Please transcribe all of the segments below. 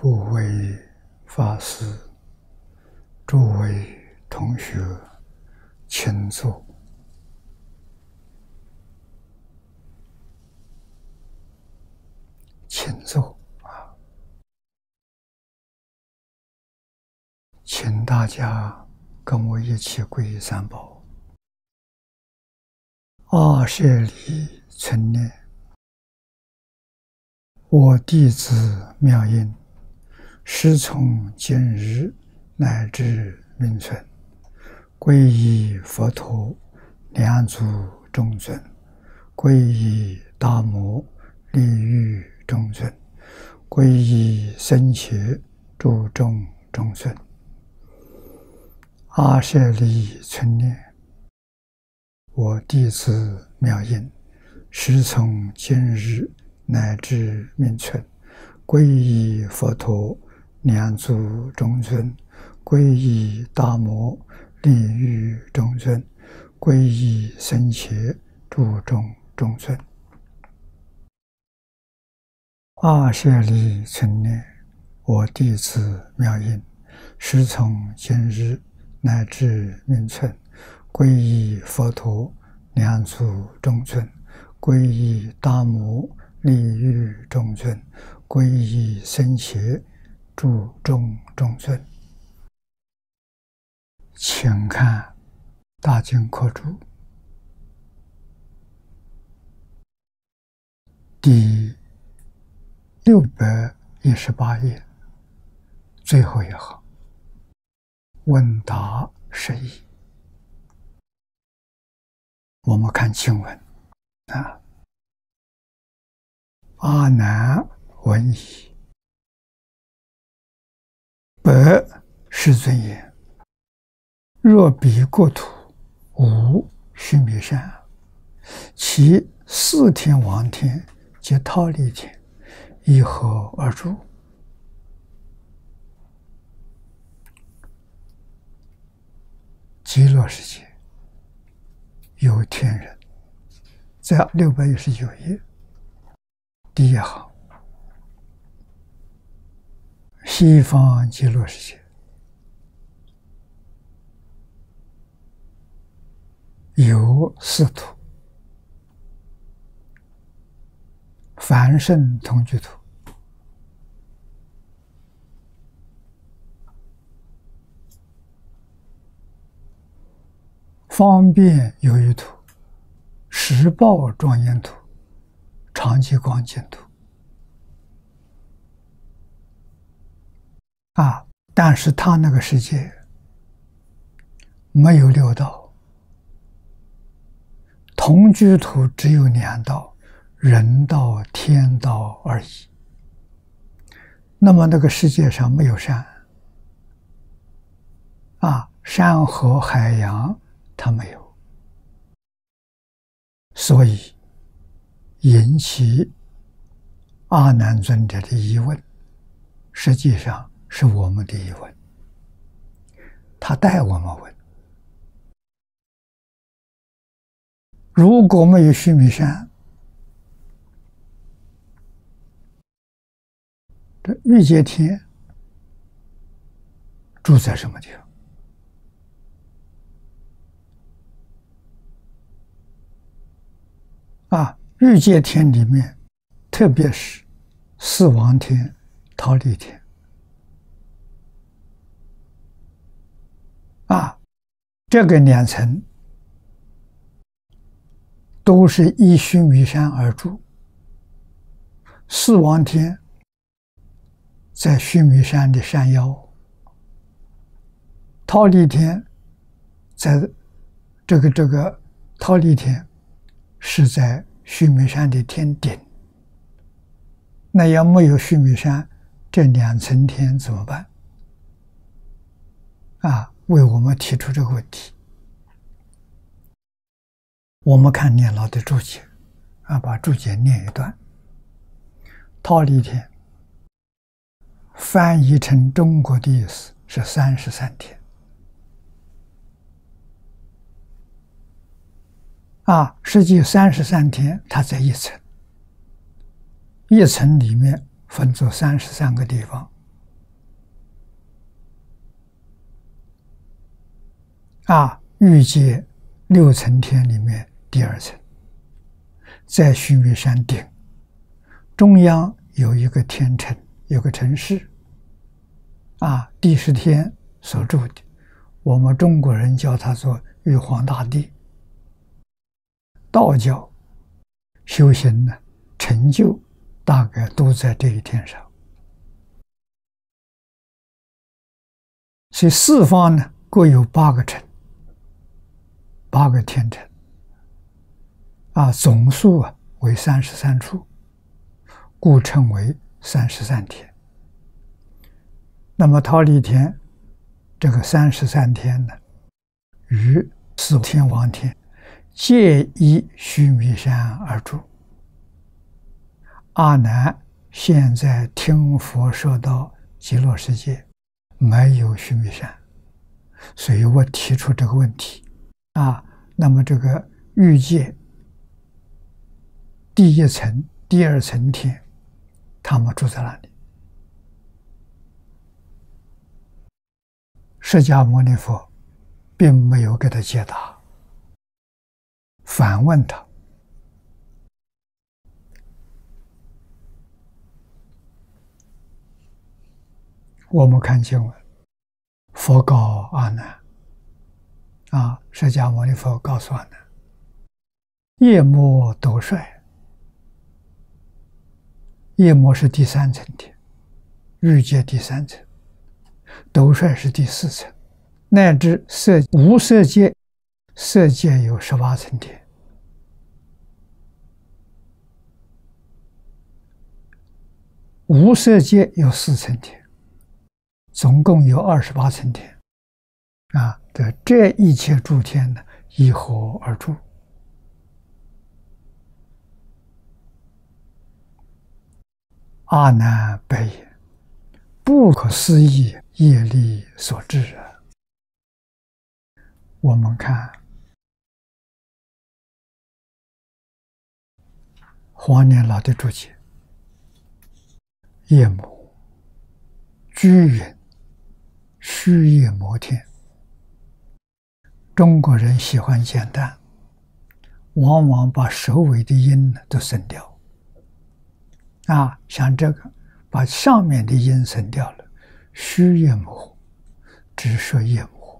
诸位法师、诸位同学，请坐。请坐啊！请大家跟我一起皈依三宝。阿舍利存念，我弟子妙音，师从今日乃至命存，皈依佛陀，两足中尊；皈依大摩，利欲中尊；皈依僧伽，诸众中尊。阿舍利存念，我弟子妙音，师从今日乃至命存，皈依佛陀，两足中尊；皈依大摩，利欲中尊；皈依僧伽，诸众中尊。阿舍利存念，我弟子妙音，师从今日乃至命存，皈依佛陀，两足中尊；皈依大摩，利欲中尊；皈依僧伽，诸众中尊。请看大经课注第618页最后一行，问答释义。我们看经文啊，阿难闻已，白世尊言：若彼国土无须弥山，其4天王天及忉利天，以何而住？极乐世界有天人，在619页第一行，西方极乐世界有4土：凡圣同居土、方便有余土、实报庄严土、常寂光净土。但是他那个世界没有6道，同居土只有2道，人道、天道而已。那么那个世界上没有山，山河海洋它没有，所以引起阿难尊者的疑问，实际上是我们的疑问，他带我们问：如果没有须弥山，这欲界天住在什么地方？欲界天里面，特别是4王天、忉利天，这个2层都是依须弥山而住。4王天在须弥山的山腰，忉利天在这个忉利天是在须弥山的天顶。那要没有须弥山，这2层天怎么办？为我们提出这个问题。我们看念老的注解，把注解念一段。忉利天翻译成中国的意思是33天。实际33天它在一层，一层里面分作33个地方， 欲界六层天里面第二层，在须弥山顶中央有一个天城，有个城市，帝释天所住的，我们中国人叫它做玉皇大帝。道教修行呢，成就大概都在这一天上。所以四方呢各有8个城，8个天城，总数为33处，故称为33天。那么忉利天这个33天呢，与四天王天皆依须弥山而住。阿难现在听佛说到极乐世界没有须弥山，所以我提出这个问题那么这个欲界第一层、第二层天，他们住在哪里？释迦牟尼佛并没有给他解答，反问他。我们看经文，佛告阿难，释迦牟尼佛告诉阿难，夜魔斗率，夜魔是第3层天，欲界第3层，斗率是第4层，乃至无色界，色界有18层天，无色界有4层天，总共有28层天这一切诸天呢，依何而住？阿难白言：不可思议业力所致我们看黄年老的注解，夜魔居云虚夜魔天。中国人喜欢简单，往往把首尾的音都省掉像这个把上面的音省掉了，虚夜魔只说夜魔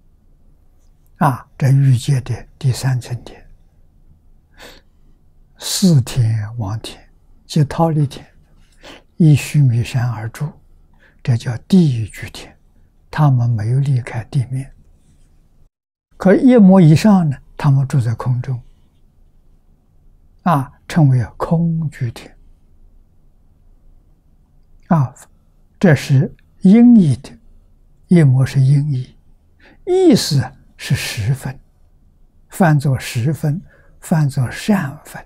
这欲界的第3层天4天王天即忉利天依须弥山而住，这叫地狱居天，他们没有离开地面。可夜魔以上呢，他们住在空中称为空居天这是音译的，夜魔是音译，意思是10分，翻作10分，翻作善分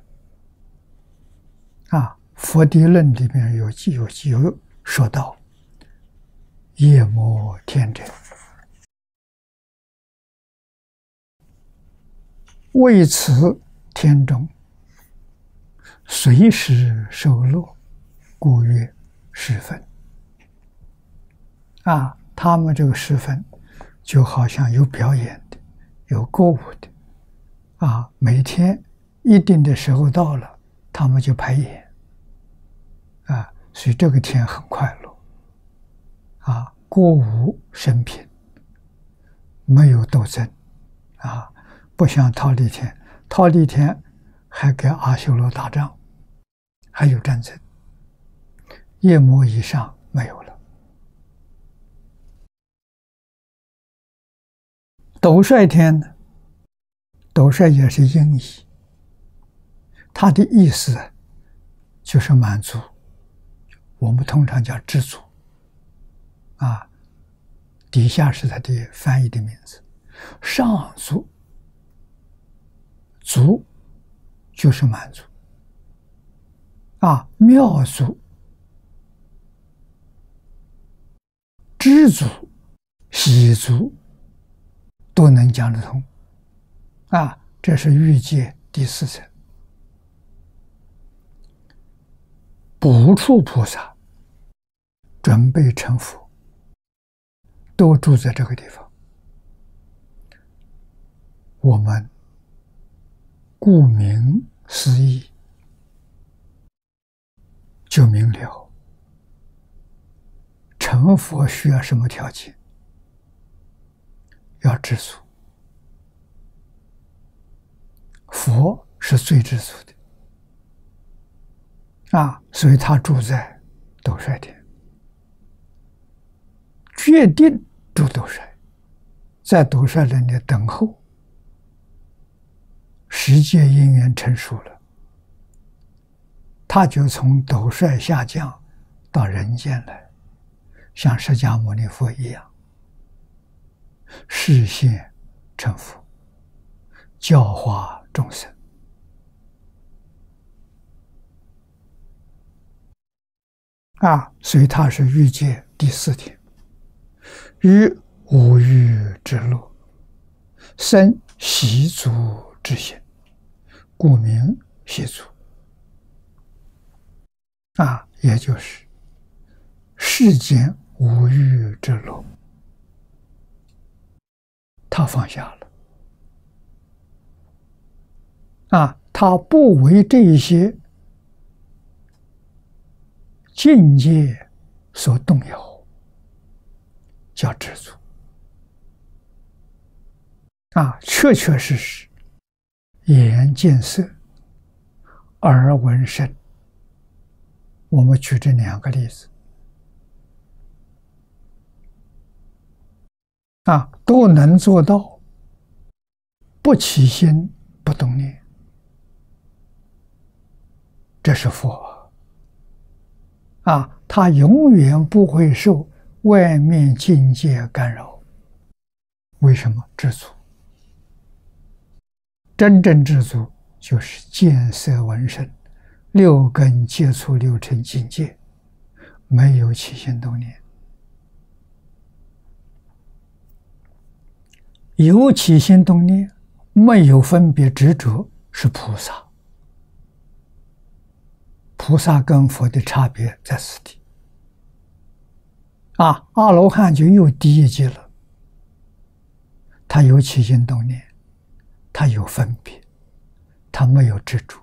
佛地论里面有说到夜魔天者，为此天中随时受乐，故曰10分他们这个10分就好像有表演的，有歌舞的每天一定的时候到了，他们就排演所以这个天很快乐歌舞升平，没有斗争不像忉利天，忉利天还跟阿修罗打仗，还有战争，夜魔以上没有了。斗率天呢，斗率也是音译，它的意思就是满足，我们通常叫知足底下是它的翻译的名字。上足，足就是满足妙足、知足、喜足都能讲得通这是欲界第4层。补处菩萨准备成佛，都住在这个地方。 我们顾名思义就明了，成佛需要什么条件？要知足。佛是最知足的所以他住在斗率天，决定住斗率，在斗率那里等候时界因缘成熟了，他就从斗率下降到人间来，像释迦牟尼佛一样，示现成佛，教化众生。所以他是欲界第四天，于无欲之乐，生习足之心，故名习足。也就是世间无欲之乐，他放下了。他不为这一些境界所动摇，叫知足。确确实实，眼见色，耳闻声。我们举这两个例子，都能做到不起心不动念，这是佛。他永远不会受外面境界干扰。为什么？知足。真正知足就是见色闻声，六根接触六尘境界，没有起心动念。有起心动念，没有分别执着，是菩萨。菩萨跟佛的差别在此地。阿罗汉就又低一级了，他有起心动念，他有分别，他没有执着。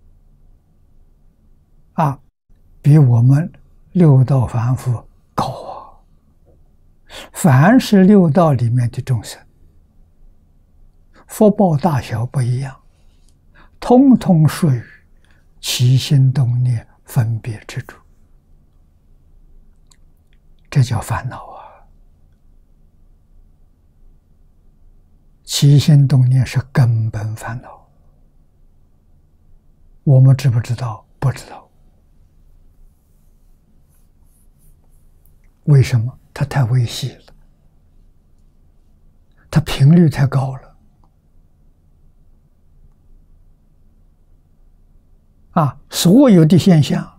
比我们六道凡夫高凡是六道里面的众生，福报大小不一样，通通属于起心动念分别执着，这叫烦恼起心动念是根本烦恼，我们知不知道？不知道。为什么？它太微细了，它频率太高了。所有的现象，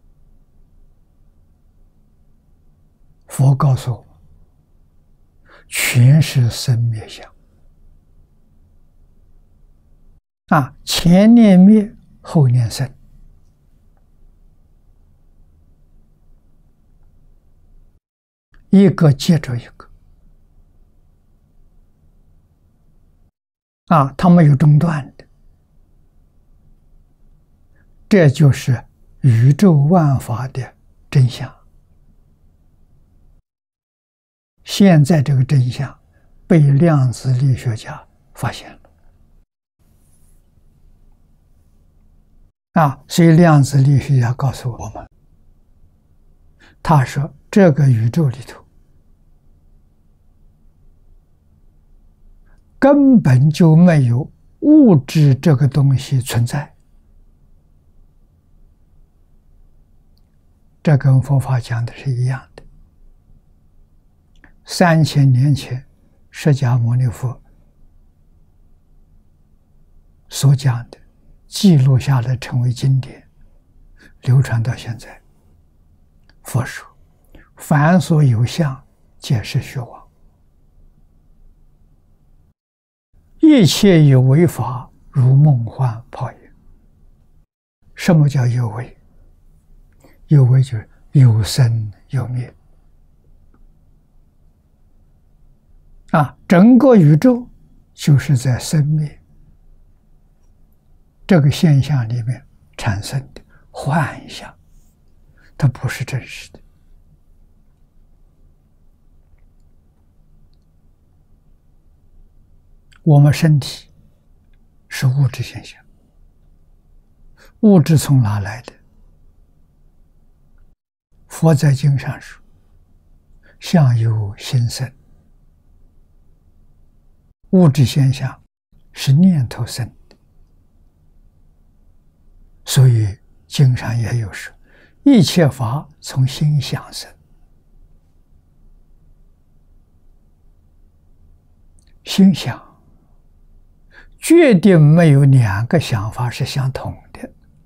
佛告诉我们，全是生灭相。前念灭，后念生。一个接着一个，它没有中断的。这就是宇宙万法的真相。现在这个真相被量子力学家发现了。所以量子力学家告诉我们，他说这个宇宙里头根本就没有物质这个东西存在。这跟佛法讲的是一样的。3000年前，释迦牟尼佛所讲的，记录下来成为经典，流传到现在。佛说：“凡所有相，皆是虚妄。一切有为法，如梦幻泡影。”什么叫有为？有为就是有生有灭。整个宇宙就是在生灭这个现象里面产生的幻象，它不是真实的。我们身体是物质现象，物质从哪来的？佛在经上说，相由心生，物质现象是念头生的，所以经上也有说，一切法从心想生。心想决定没有两个想法是相同的。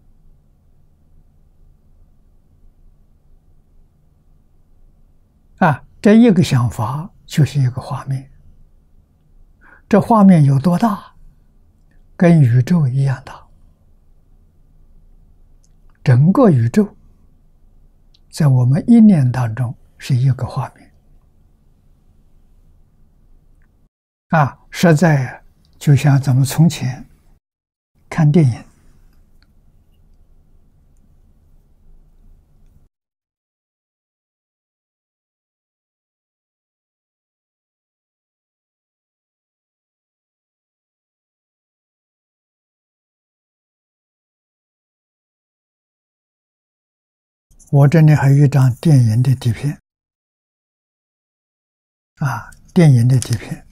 这一个想法就是一个画面，这画面有多大？跟宇宙一样大。整个宇宙在我们一念当中是一个画面。实在就像咱们从前看电影，我这里还有一张电影的底片，电影的底片。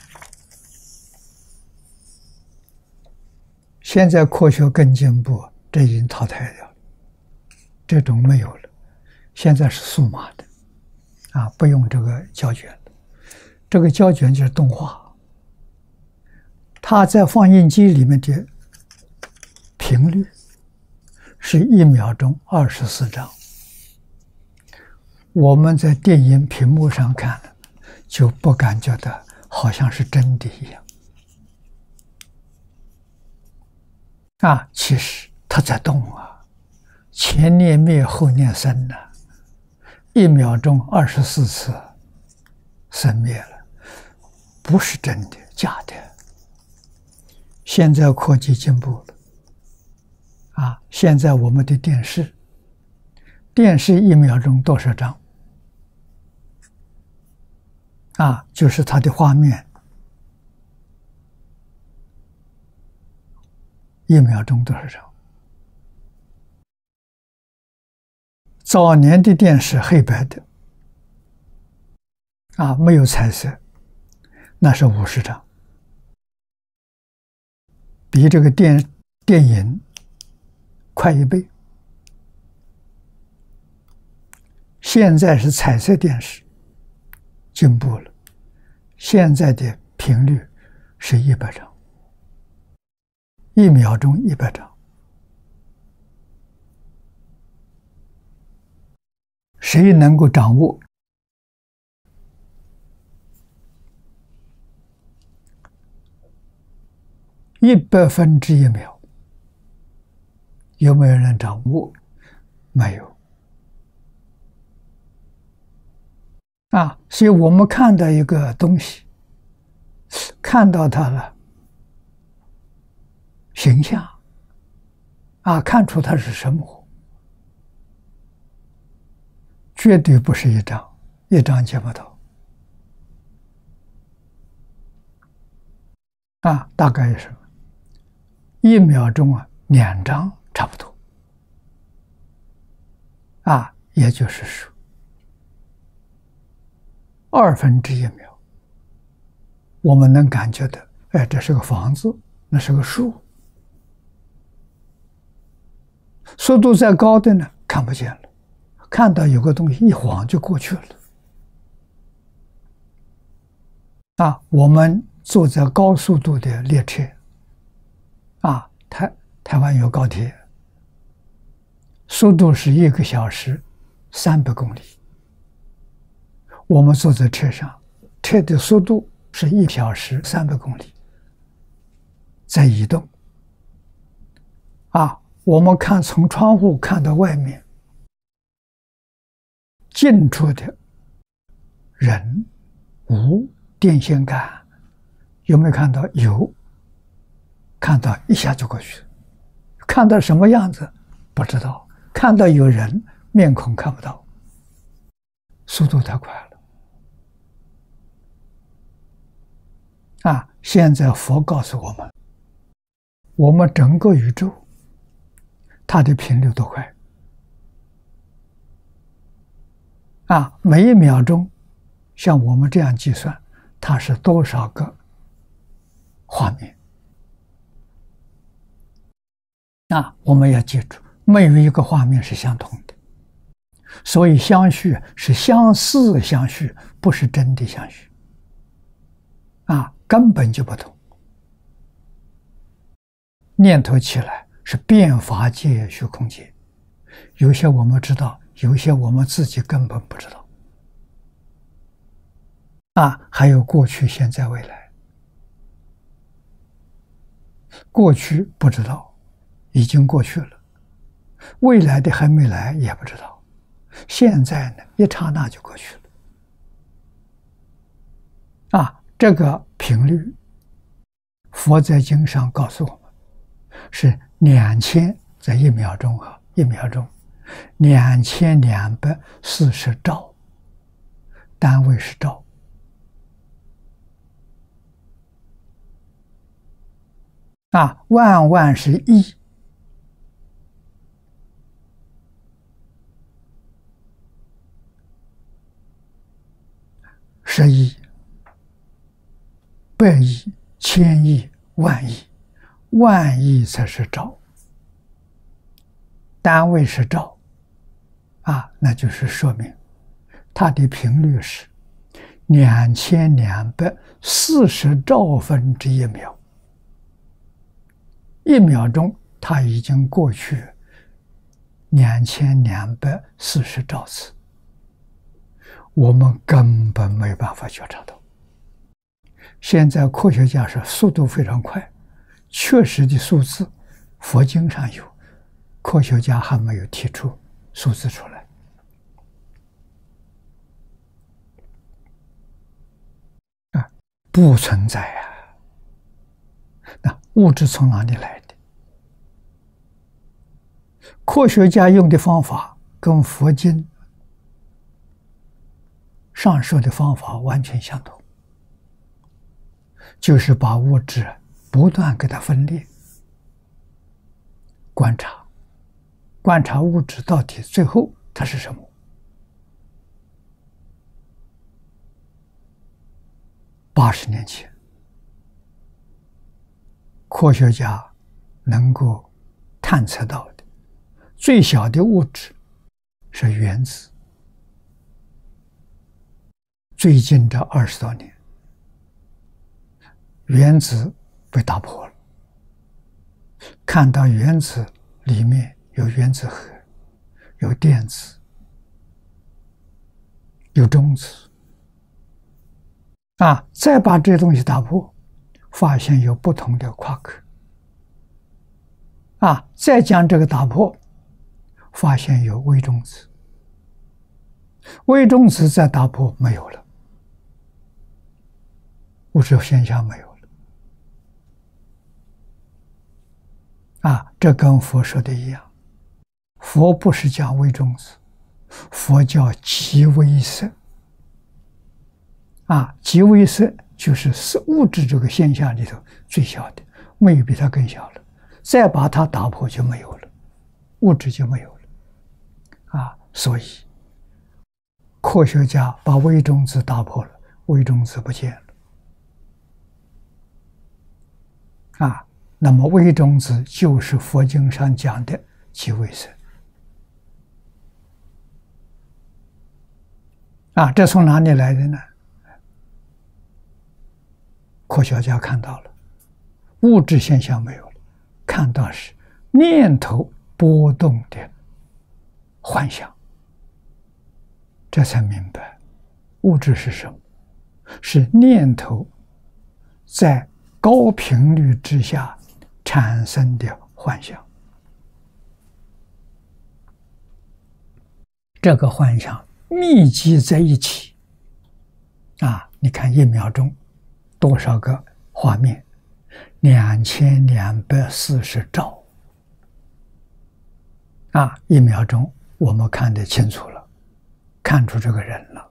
现在科学更进步，这已经淘汰掉了，这种没有了，现在是数码的，不用这个胶卷了。这个胶卷就是动画，它在放映机里面的频率是1秒钟24张。我们在电影屏幕上看了，就不感觉到好像是真的一样。其实它在动前念灭后念生1秒钟24次生灭了，不是真的，假的。现在科技进步了，现在我们的电视1秒钟多少张？就是它的画面1秒钟多少张？早年的电视黑白的，没有彩色，那是50张，比这个电影快1倍。现在是彩色电视，进步了，现在的频率是100张，1秒钟100张。谁能够掌握100分之1秒？有没有人掌握？没有。所以我们看到一个东西，看到它了形象，看出它是什么，绝对不是一张见不到。大概是1秒钟2张差不多。也就是说2分之1秒，我们能感觉到，这是个房子，那是个树。速度再高的呢，看不见了，看到有个东西一晃就过去了。我们坐在高速度的列车，台湾有高铁，速度是1个小时300公里。我们坐在车上，车的速度是1小时300公里，在移动。我们看从窗户看到外面，近处的人、物、电线杆有没有看到？有，看到一下就过去了。看到什么样子不知道，看到有人面孔看不到，速度太快了。现在佛告诉我们，我们整个宇宙它的频率多快每一秒钟，像我们这样计算，它是多少个画面我们要记住，没有一个画面是相同的，所以相续是相似相续，不是真的相续根本就不同。念头起来是变法界、虚空界，有些我们知道，有些我们自己根本不知道还有过去、现在、未来。过去不知道，已经过去了，未来的还没来也不知道，现在呢，一刹那就过去了这个频率佛在经上告诉我们是2000，在1秒钟1秒钟2240兆，单位是兆万万是亿，10亿、100亿、1000亿、万亿，万亿才是兆，单位是兆那就是说明它的频率是2240兆分之1秒，1秒钟它已经过去2240兆次，我们根本没办法觉察到。现在科学家说速度非常快，确实的数字佛经上有，科学家还没有提出数字出来不存在那物质从哪里来的？科学家用的方法跟佛经上说的方法完全相同，就是把物质不断给它分裂，观察物质到底最后它是什么。80年前，科学家能够探测到的最小的物质是原子。最近这20多年，原子被打破了，看到原子里面有原子核，有电子，有中子再把这些东西打破，发现有不同的夸克再将这个打破，发现有微中子，微中子再打破没有了，物质现象没有了这跟佛说的一样，佛不是讲微中子，佛叫极微色极微色就是物质这个现象里头最小的，没有比它更小了，再把它打破就没有了，物质就没有了所以科学家把微中子打破了，微中子不见了那么微中子就是佛经上讲的极微色这从哪里来的呢？科学家看到了物质现象没有了，看到是念头波动的幻象，这才明白物质是什么，是念头在高频率之下产生的幻象。这个幻象密集在一起你看1秒钟多少个画面2240兆啊！1秒钟我们看得清楚了，看出这个人了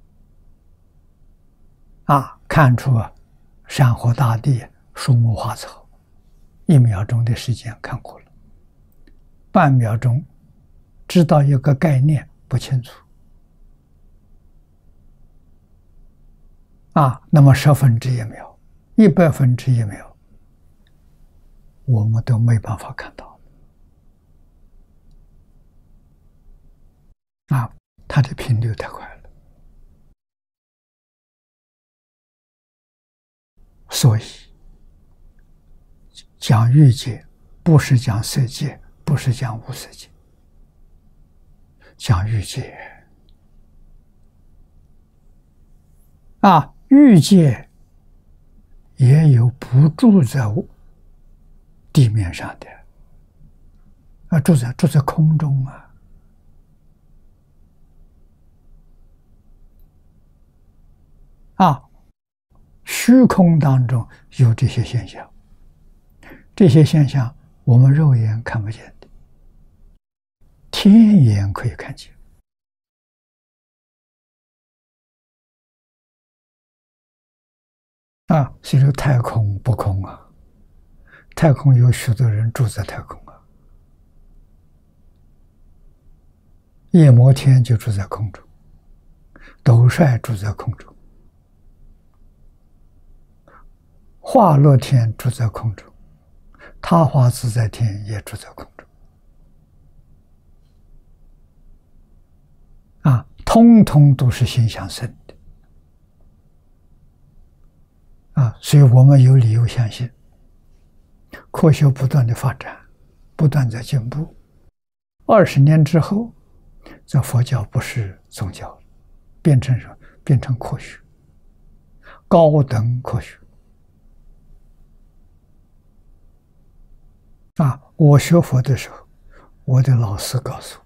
啊，看出山河大地、树木花草，1秒钟的时间看过了，半秒钟知道一个概念不清楚啊，那么1/10秒、100分之1秒，我们都没办法看到啊，它的频率太快了，所以讲欲界不是讲色界，不是讲无色界，讲欲界啊，欲界也有不住在地面上的啊，住在空中啊，虚空当中有这些现象，这些现象我们肉眼看不见的，天眼可以看见啊。所以说太空不空啊，太空有许多人住在太空啊，夜摩天就住在空中，斗率住在空中，化乐天住在空中，他化自在天也住在空中啊，通通都是心想生的啊，所以我们有理由相信，科学不断的发展，不断在进步，20年之后，这佛教不是宗教，变成什么？变成科学，高等科学啊！我学佛的时候，我的老师告诉我，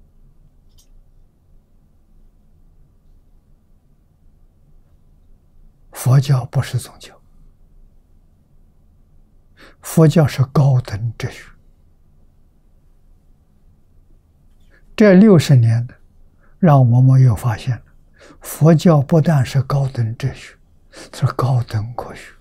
佛教不是宗教，佛教是高等哲学。这60年的，让我们又发现了，佛教不但是高等哲学，是高等科学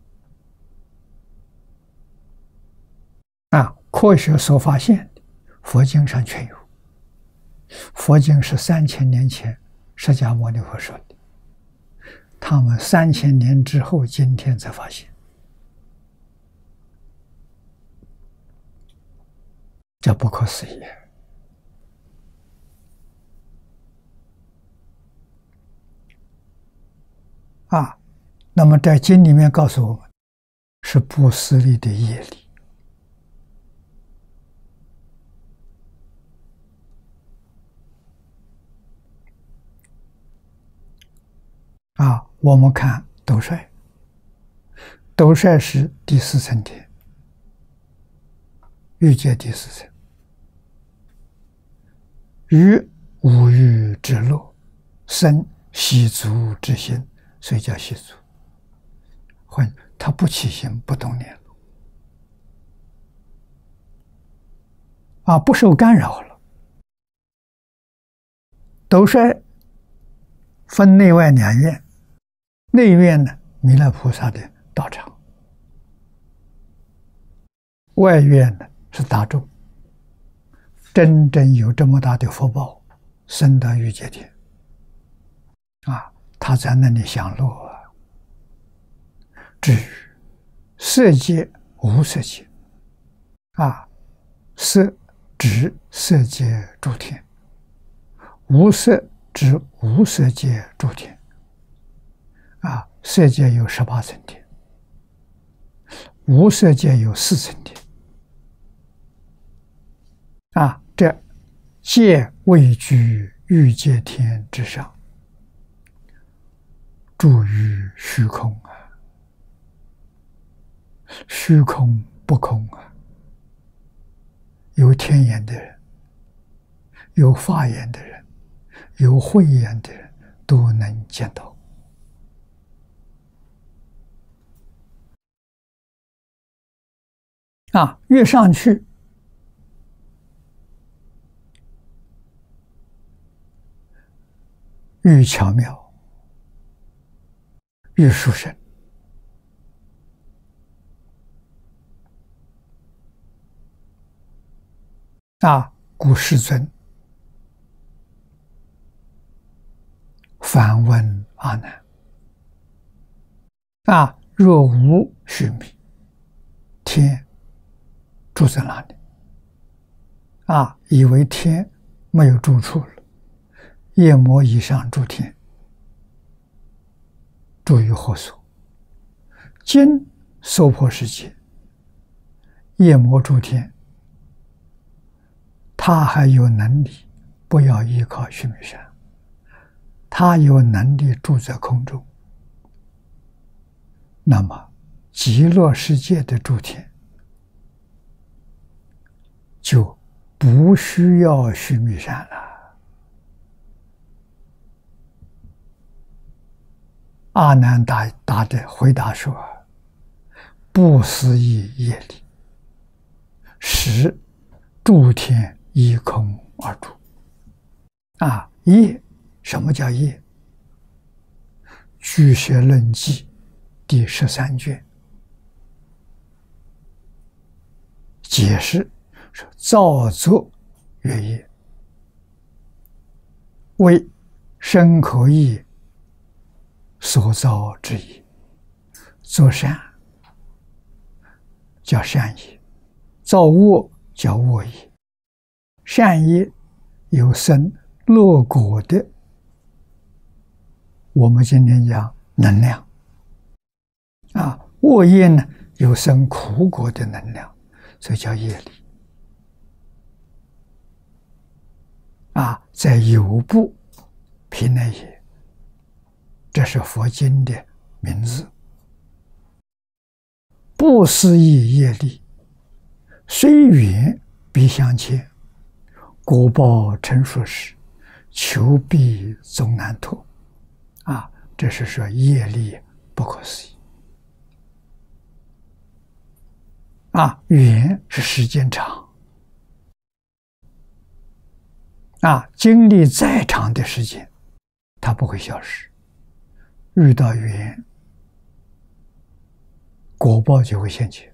啊！科学所发现的，佛经上全有。佛经是3000年前释迦牟尼佛说的，他们3000年之后，今天才发现，这不可思议啊！那么在经里面告诉我们，是不思力的业力啊！我们看斗率，斗率是第4层天，欲界第4层，于五欲之乐，生习足之心，所以叫习足。他不起心，不动念了啊，不受干扰了。斗率分内外2院，内院呢，弥勒菩萨的道场，外院呢是大众，真正有这么大的福报，升到欲界天啊，他在那里享乐啊。至于色界、无色界啊，色指色界诸天，无色指无色界诸天啊，色界有18层天，无色界有4层天啊，这界位居欲界天之上，住于虚空啊，虚空不空啊，有天眼的人，有法眼的人，有慧眼的人都能见到越上去越巧妙，越殊胜。故世尊反问阿难：若无须弥，天住在哪里？以为天没有住处了，夜魔以上住天，住于何所？今娑婆世界，夜魔住天，他还有能力，不要依靠须弥山，他有能力住在空中。那么极乐世界的诸天就不需要须弥山了。阿难答的回答说：不思议业力，使诸天依空而住。业，什么叫业？俱舍论记第13卷解释说：造作曰业，为身口意所造之业。作善叫善业，造恶叫恶业。善业有生乐果的，我们今天讲能量。恶业呢有生苦果的能量，所以叫业力。在有部毗奈耶，这是佛经的名字。不思议业力，虽远必相欠，果报成熟时，求必终难脱。这是说业力不可思议。远是时间长。经历再长的时间，它不会消失。遇到缘，果报就会现前。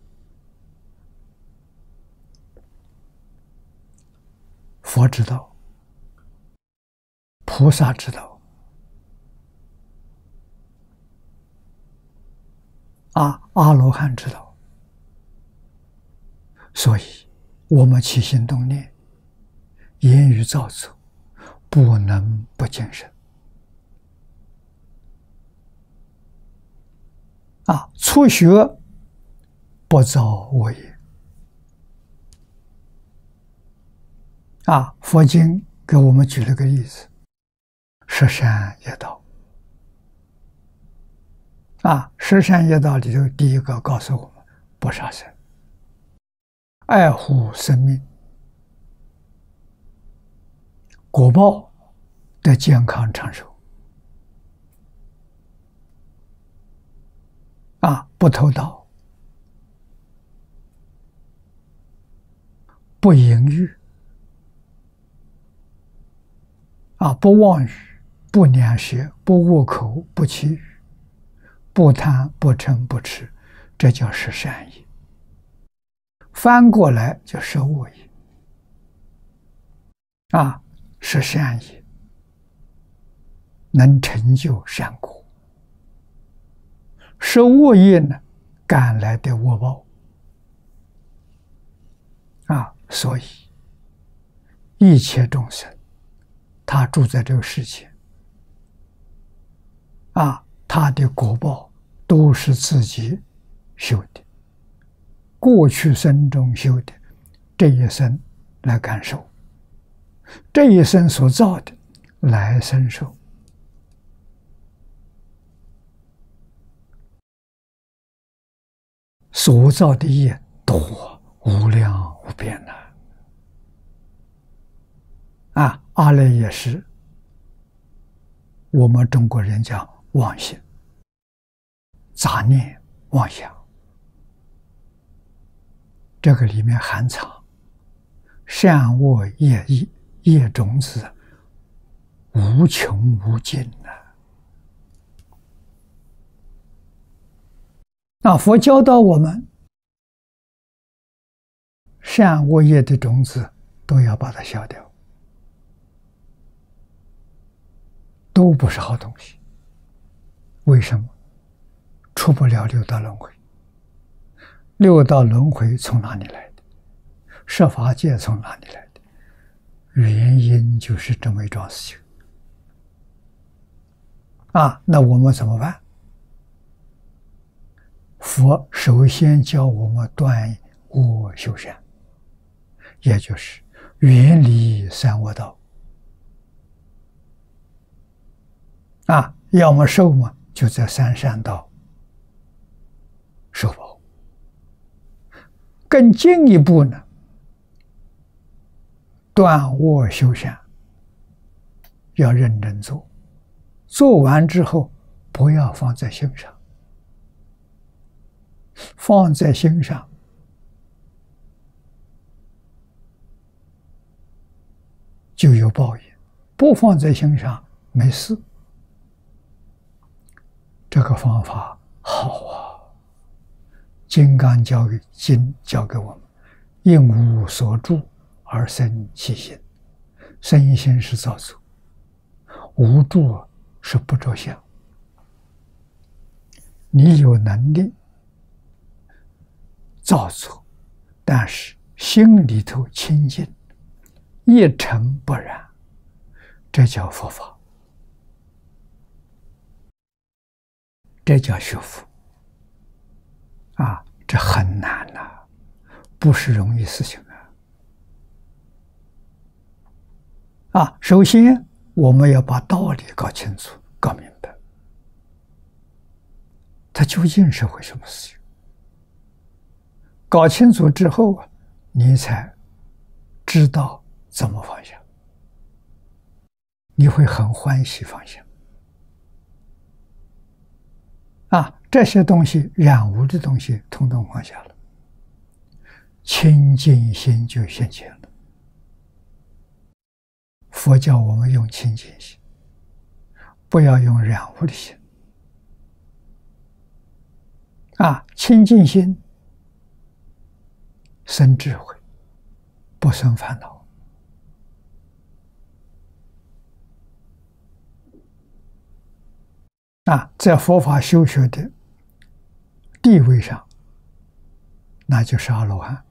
佛知道，菩萨知道，阿罗汉知道。所以我们起心动念，言语造作，不能不谨慎。初学不造恶业。佛经给我们举了个例子：十善业道。十善业道里头，第一个告诉我们不杀生，爱护生命，果报的健康长寿。不偷盗，不淫欲，不妄语，不两舌，不恶口，不绮语，不贪，不嗔，不痴，这叫十善业。翻过来就十恶业。十善业能成就善果，十恶业呢，赶来的恶报。所以一切众生，他住在这个世界，他的果报都是自己修的，过去生中修的，这一生来感受，这一生所造的，来生受。所造的业多，无量无边呐！阿赖耶识，我们中国人讲妄心、杂念、妄想， 这个里面含藏善恶业意业种子无穷无尽呐。那佛教导我们，善恶业的种子都要把它消掉，都不是好东西。为什么？出不了六道轮回。六道轮回从哪里来的？十法界从哪里来的？原因就是这么一桩事情啊！那我们怎么办？佛首先教我们断恶修善，也就是远离三恶道啊！要么受嘛，就在三善道受报。更进一步呢，断恶修善要认真做，做完之后不要放在心上，放在心上就有报应，不放在心上没事。这个方法好啊！金刚经教给我们，应无所住而生其心，生心是造作，无住是不着相。你有能力造作，但是心里头清净，一尘不染，这叫佛法，这叫学佛啊！这很难呐，不是容易事情啊！首先我们要把道理搞清楚、搞明白，它究竟是为什么事情。搞清楚之后啊，你才知道怎么放下，你会很欢喜放下啊！这些东西染污的东西统统放下了，清净心就现前了。佛教我们用清净心，不要用染污的心啊！清净心生智慧，不生烦恼啊！在佛法修学的地位上，那就是阿罗汉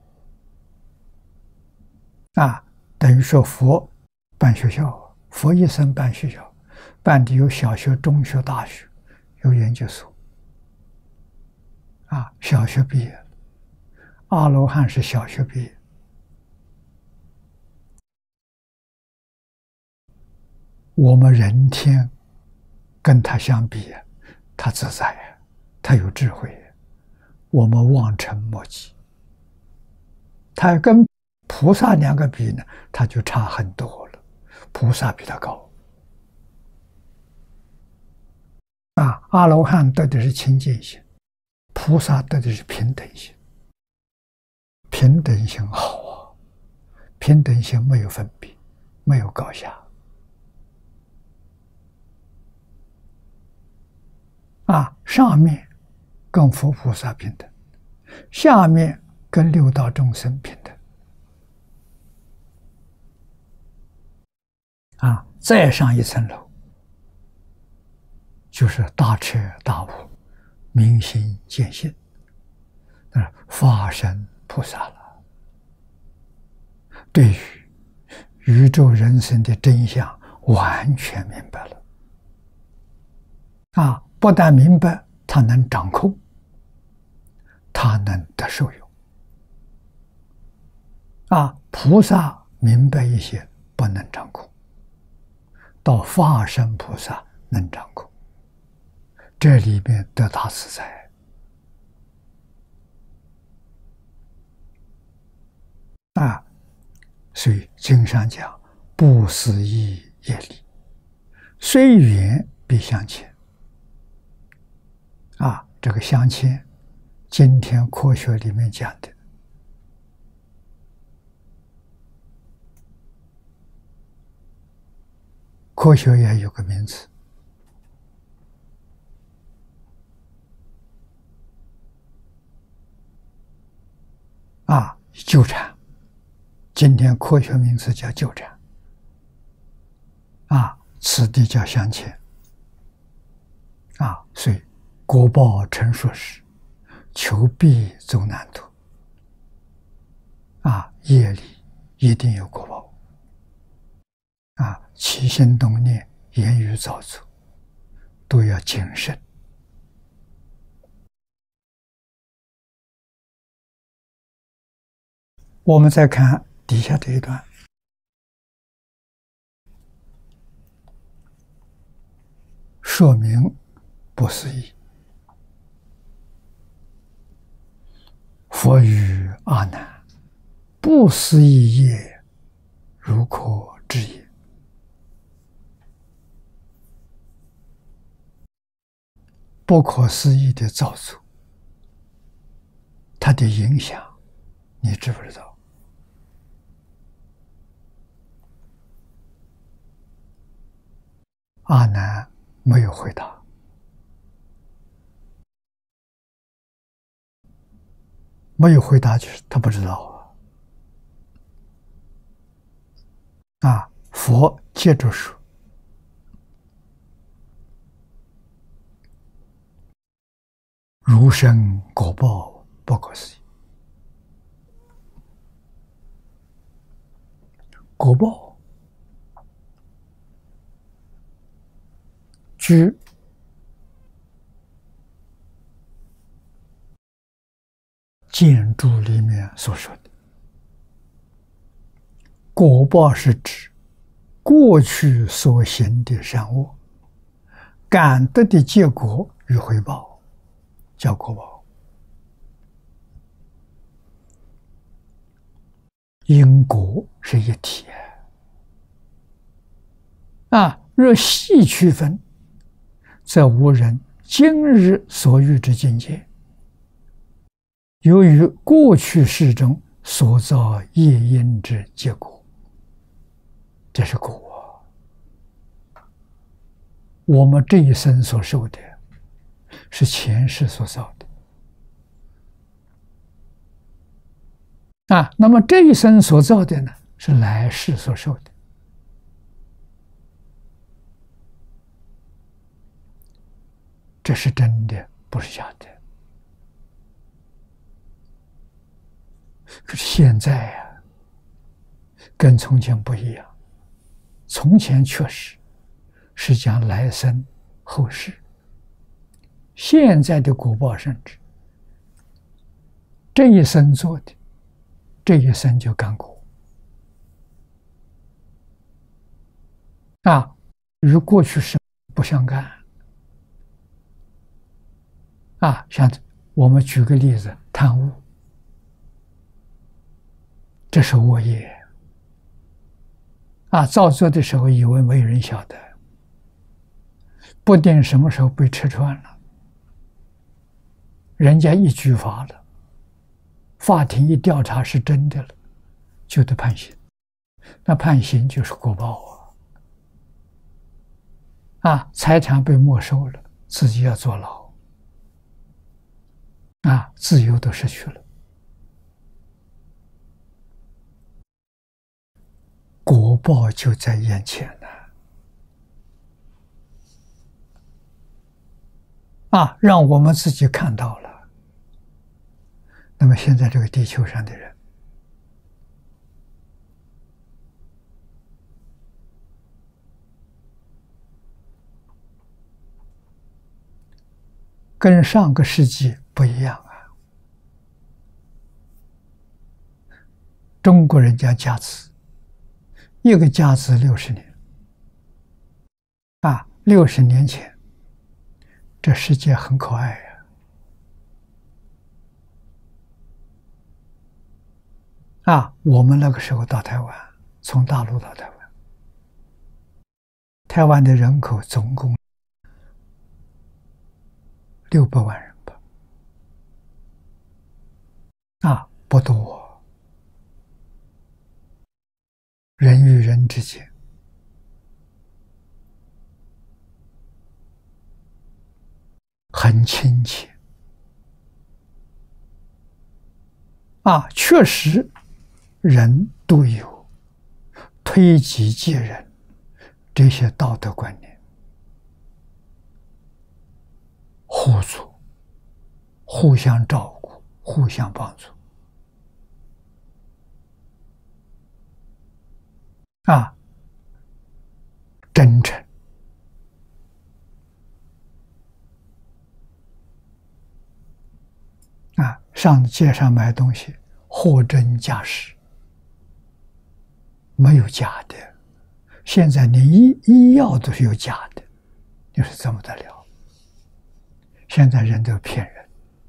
啊！等于说佛办学校，佛一生办学校，办的有小学、中学、大学，有研究所啊！小学毕业，阿罗汉是小学毕业。我们人天跟他相比，他自在，他有智慧，我们望尘莫及。他跟菩萨两个比呢，他就差很多了。菩萨比他高啊！阿罗汉得的是清净心，菩萨得的是平等心。平等心好啊，平等心没有分别，没有高下啊！上面跟佛菩萨平等，下面跟六道众生平等啊！再上一层楼，就是大彻大悟、明心见性，化身菩萨了。对于宇宙人生的真相完全明白了啊！不但明白，他能掌控，他能得受用啊！菩萨明白一些，不能掌控，到化身菩萨能掌控，这里面得大自在啊！所以经上讲，不思议业力，虽远必相牵啊！这个相牵，今天科学里面讲的科学也有个名字啊，纠缠。今天科学名词叫纠缠啊，此地叫相欠啊，所以果报成熟时，求必走难途啊，业力一定有果报啊，起心动念、言语造作都要谨慎。我们再看底下这一段，说明不思议。佛语阿难，不思议业，如可知也。不可思议的造作，它的影响，你知不知道？阿难没有回答，没有回答就是他不知道啊。佛接着说：“如生果报不可思议。果报据建筑里面所说的，果报是指过去所行的善恶，感得的结果与回报，叫果报。因果是一体啊！若细区分，则无人今日所遇之境界，由于过去世中所造业因之结果，这是果。我们这一生所受的，是前世所造的啊。那么这一生所造的呢，是来世所受的。这是真的，不是假的。可是现在呀，跟从前不一样。从前确实是讲来生后世，现在的果报甚至这一生做的，这一生就干果啊，与过去生不相干啊。像我们举个例子，贪污，这是恶业啊，造作的时候以为没人晓得，不定什么时候被吃穿了，人家一举发了，法庭一调查是真的了，就得判刑。那判刑就是果报啊！财产被没收了，自己要坐牢啊，自由都失去了。果报就在眼前了啊，让我们自己看到了。那么现在这个地球上的人，跟上个世纪不一样啊。中国人家家子，一个家子60年啊，60年前，这世界很可爱啊！我们那个时候到台湾，从大陆到台湾，台湾的人口总共600万人吧，啊，不多。人与人之间很亲切啊，确实人都有推己及人这些道德观念，互助、互相照顾、互相帮助啊，真诚啊，上街上买东西，货真价实，没有假的。现在连医药都是有假的，你说怎么得了？现在人都骗人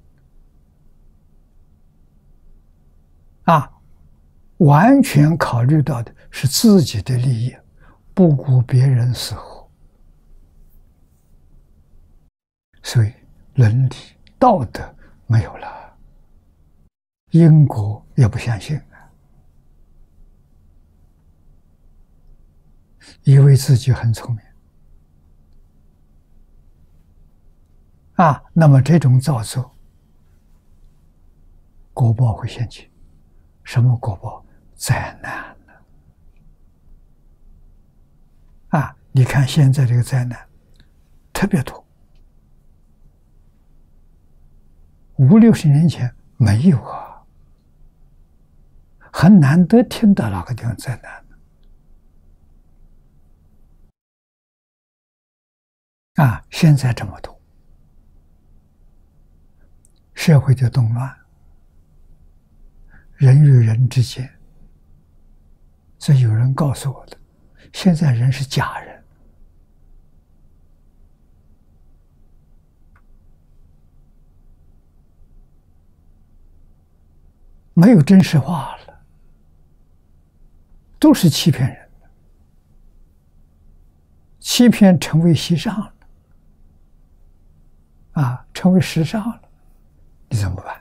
啊，完全考虑到的是自己的利益，不顾别人死活，所以伦理道德没有了，因果也不相信，以为自己很聪明啊，那么这种造作，果报会现起。什么果报？灾难啊！你看现在这个灾难特别多，50、60年前没有啊，很难得听到哪个地方灾难啊！现在这么多，社会的动乱，人与人之间，所以有人告诉我的，现在人是假人，没有真实话了，都是欺骗人的，欺骗成为习尚了啊，成为时尚了，你怎么办？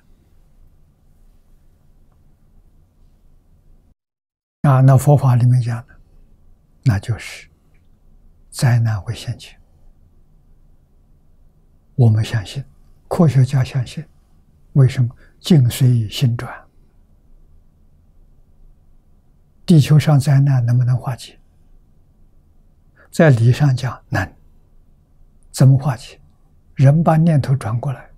啊，那佛法里面讲的，那就是灾难会现前。我们相信，科学家相信，为什么？境随心转。地球上灾难能不能化解？在理上讲能。怎么化解？人把念头转过来，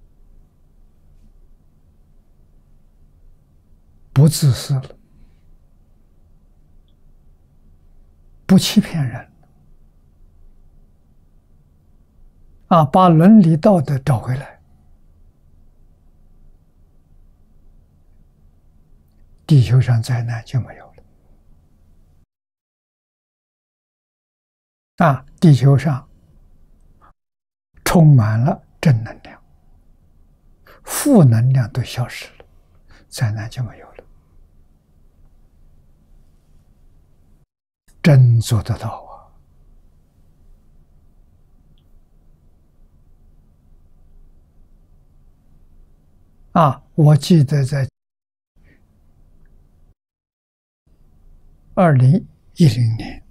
不自私了，不欺骗人啊，把伦理道德找回来，地球上灾难就没有了啊！地球上充满了正能量，负能量都消失了，灾难就没有了。真做得到啊！我记得在2010年，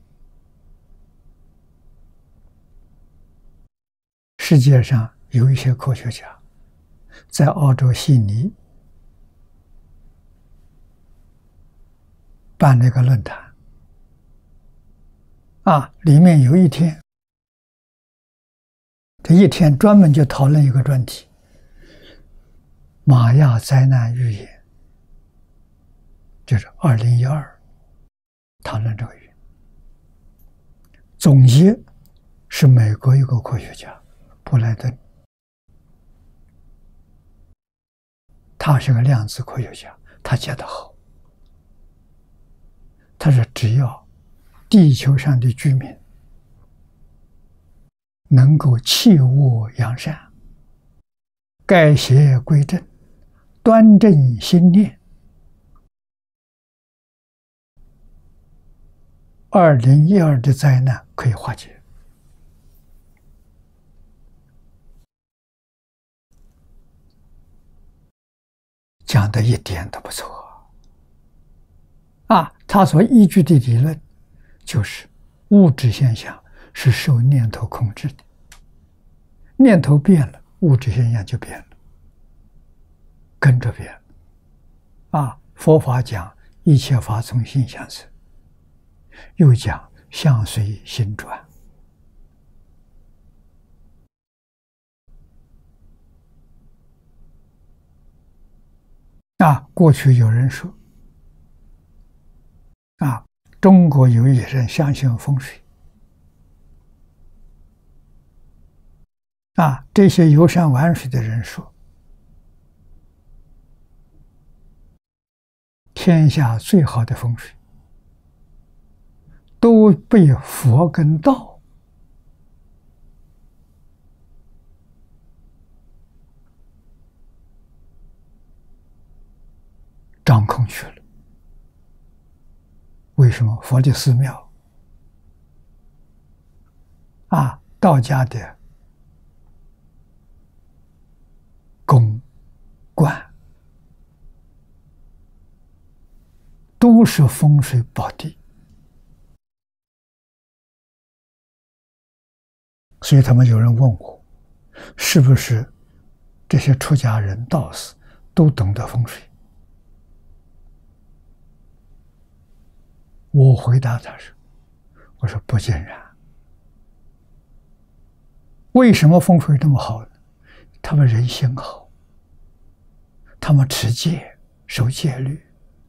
世界上有一些科学家在澳洲悉尼办了一个论坛啊，里面有一天，这一天专门就讨论一个专题：玛雅灾难预言，就是2012讨论这个预言。总结是美国一个科学家布莱顿，他是个量子科学家，他讲得好。他说，只要地球上的居民能够弃恶扬善，改邪归正，端正心念，2012的灾难可以化解。讲的一点都不错啊！他所依据的理论就是物质现象是受念头控制的，念头变了， 物质现象就变了，跟着变了。佛法讲一切法从心想生，又讲相随心转。过去有人说，中国有一些人相信风水，这些游山玩水的人说，天下最好的风水都被佛跟道掌控去了。为什么？佛的寺庙道家的宫观都是风水宝地，所以他们有人问我，是不是这些出家人道士都懂得风水？我回答他说：“我说不尽然。为什么风水这么好呢？他们人心好，他们持戒守戒律，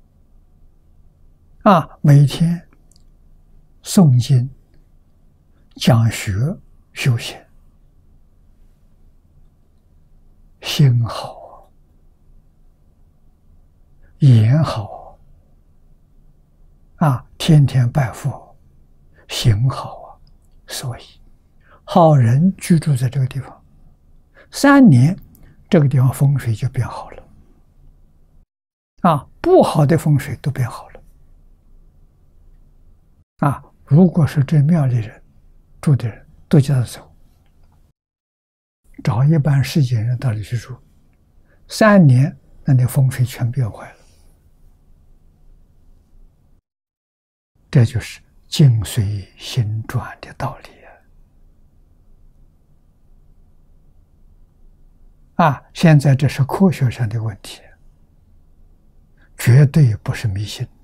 每天诵经、讲学、修行，心好，眼好。”天天拜佛，行好所以好人居住在这个地方，3年，这个地方风水就变好了。不好的风水都变好了。如果是这庙里人住的人，都叫他走，找一般世间人到里去住，3年，那你风水全变坏了。这就是境随心转的道理现在这是科学上的问题，绝对不是迷信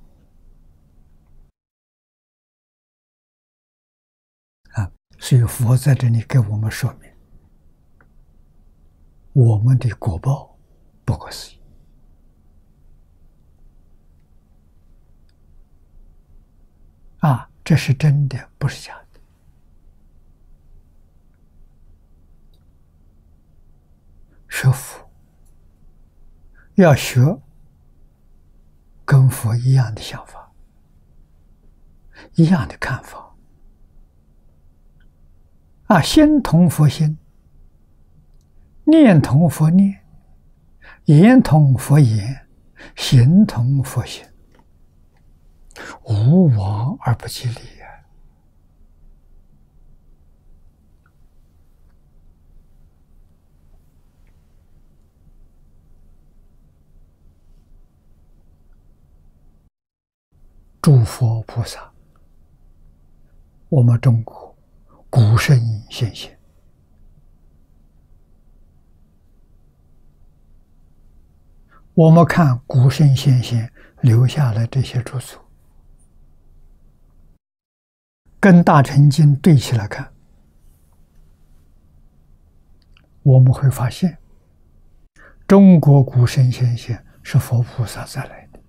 所以佛在这里给我们说明，我们的果报不可思议这是真的，不是假的。学佛要学跟佛一样的想法，一样的看法心同佛心，念同佛念，言同佛言，行同佛行，无往而不其利诸佛菩萨，我们中国古圣先贤，我们看古圣先贤留下来这些著作，跟大乘经对起来看，我们会发现中国古圣先贤是佛菩萨再来的，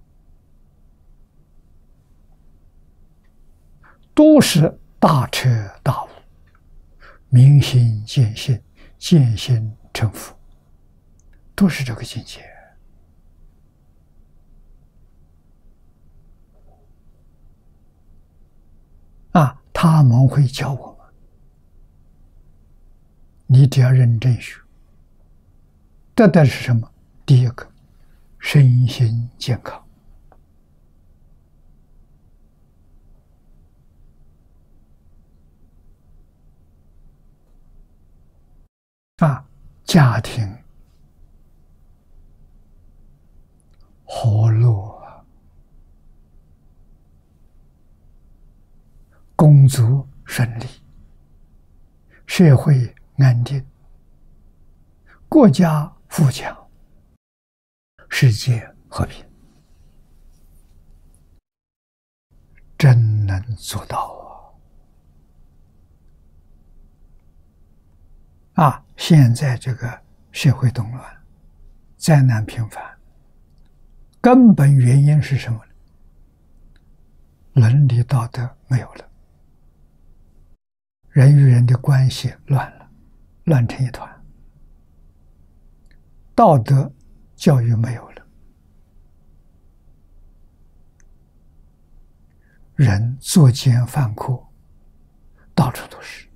都是大彻大悟，明心见性，见性成佛，都是这个境界他们会教我们，你只要认真学，得的是什么？第一个，身心健康家庭和乐工作顺利，社会安定国家富强，世界和平，真能做到啊！现在这个社会动乱，灾难频繁，根本原因是什么呢？伦理道德没有了，人与人的关系乱了，乱成一团，道德教育没有了，人作奸犯科，到处都是，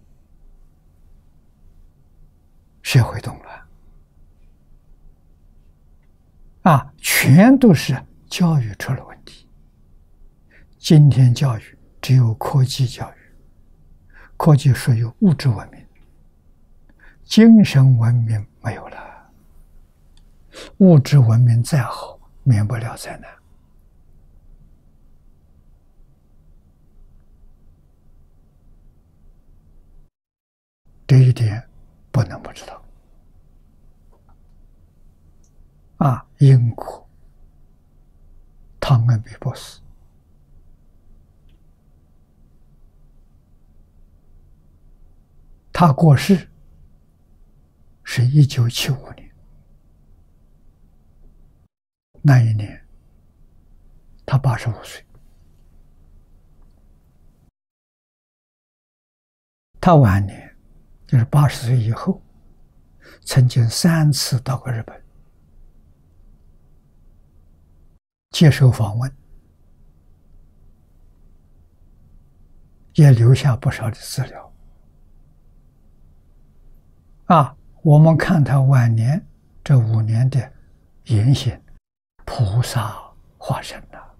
社会动乱啊，全都是教育出了问题。今天教育只有科技教育，科技属于物质文明，精神文明没有了。物质文明再好，免不了灾难。这一点不能不知道啊！英国汤恩比博士，他过世是1975年，那一年他85岁。他晚年就是80岁以后，曾经3次到过日本，接受访问，也留下不少的资料。啊，我们看他晚年这5年的言行，菩萨化身了。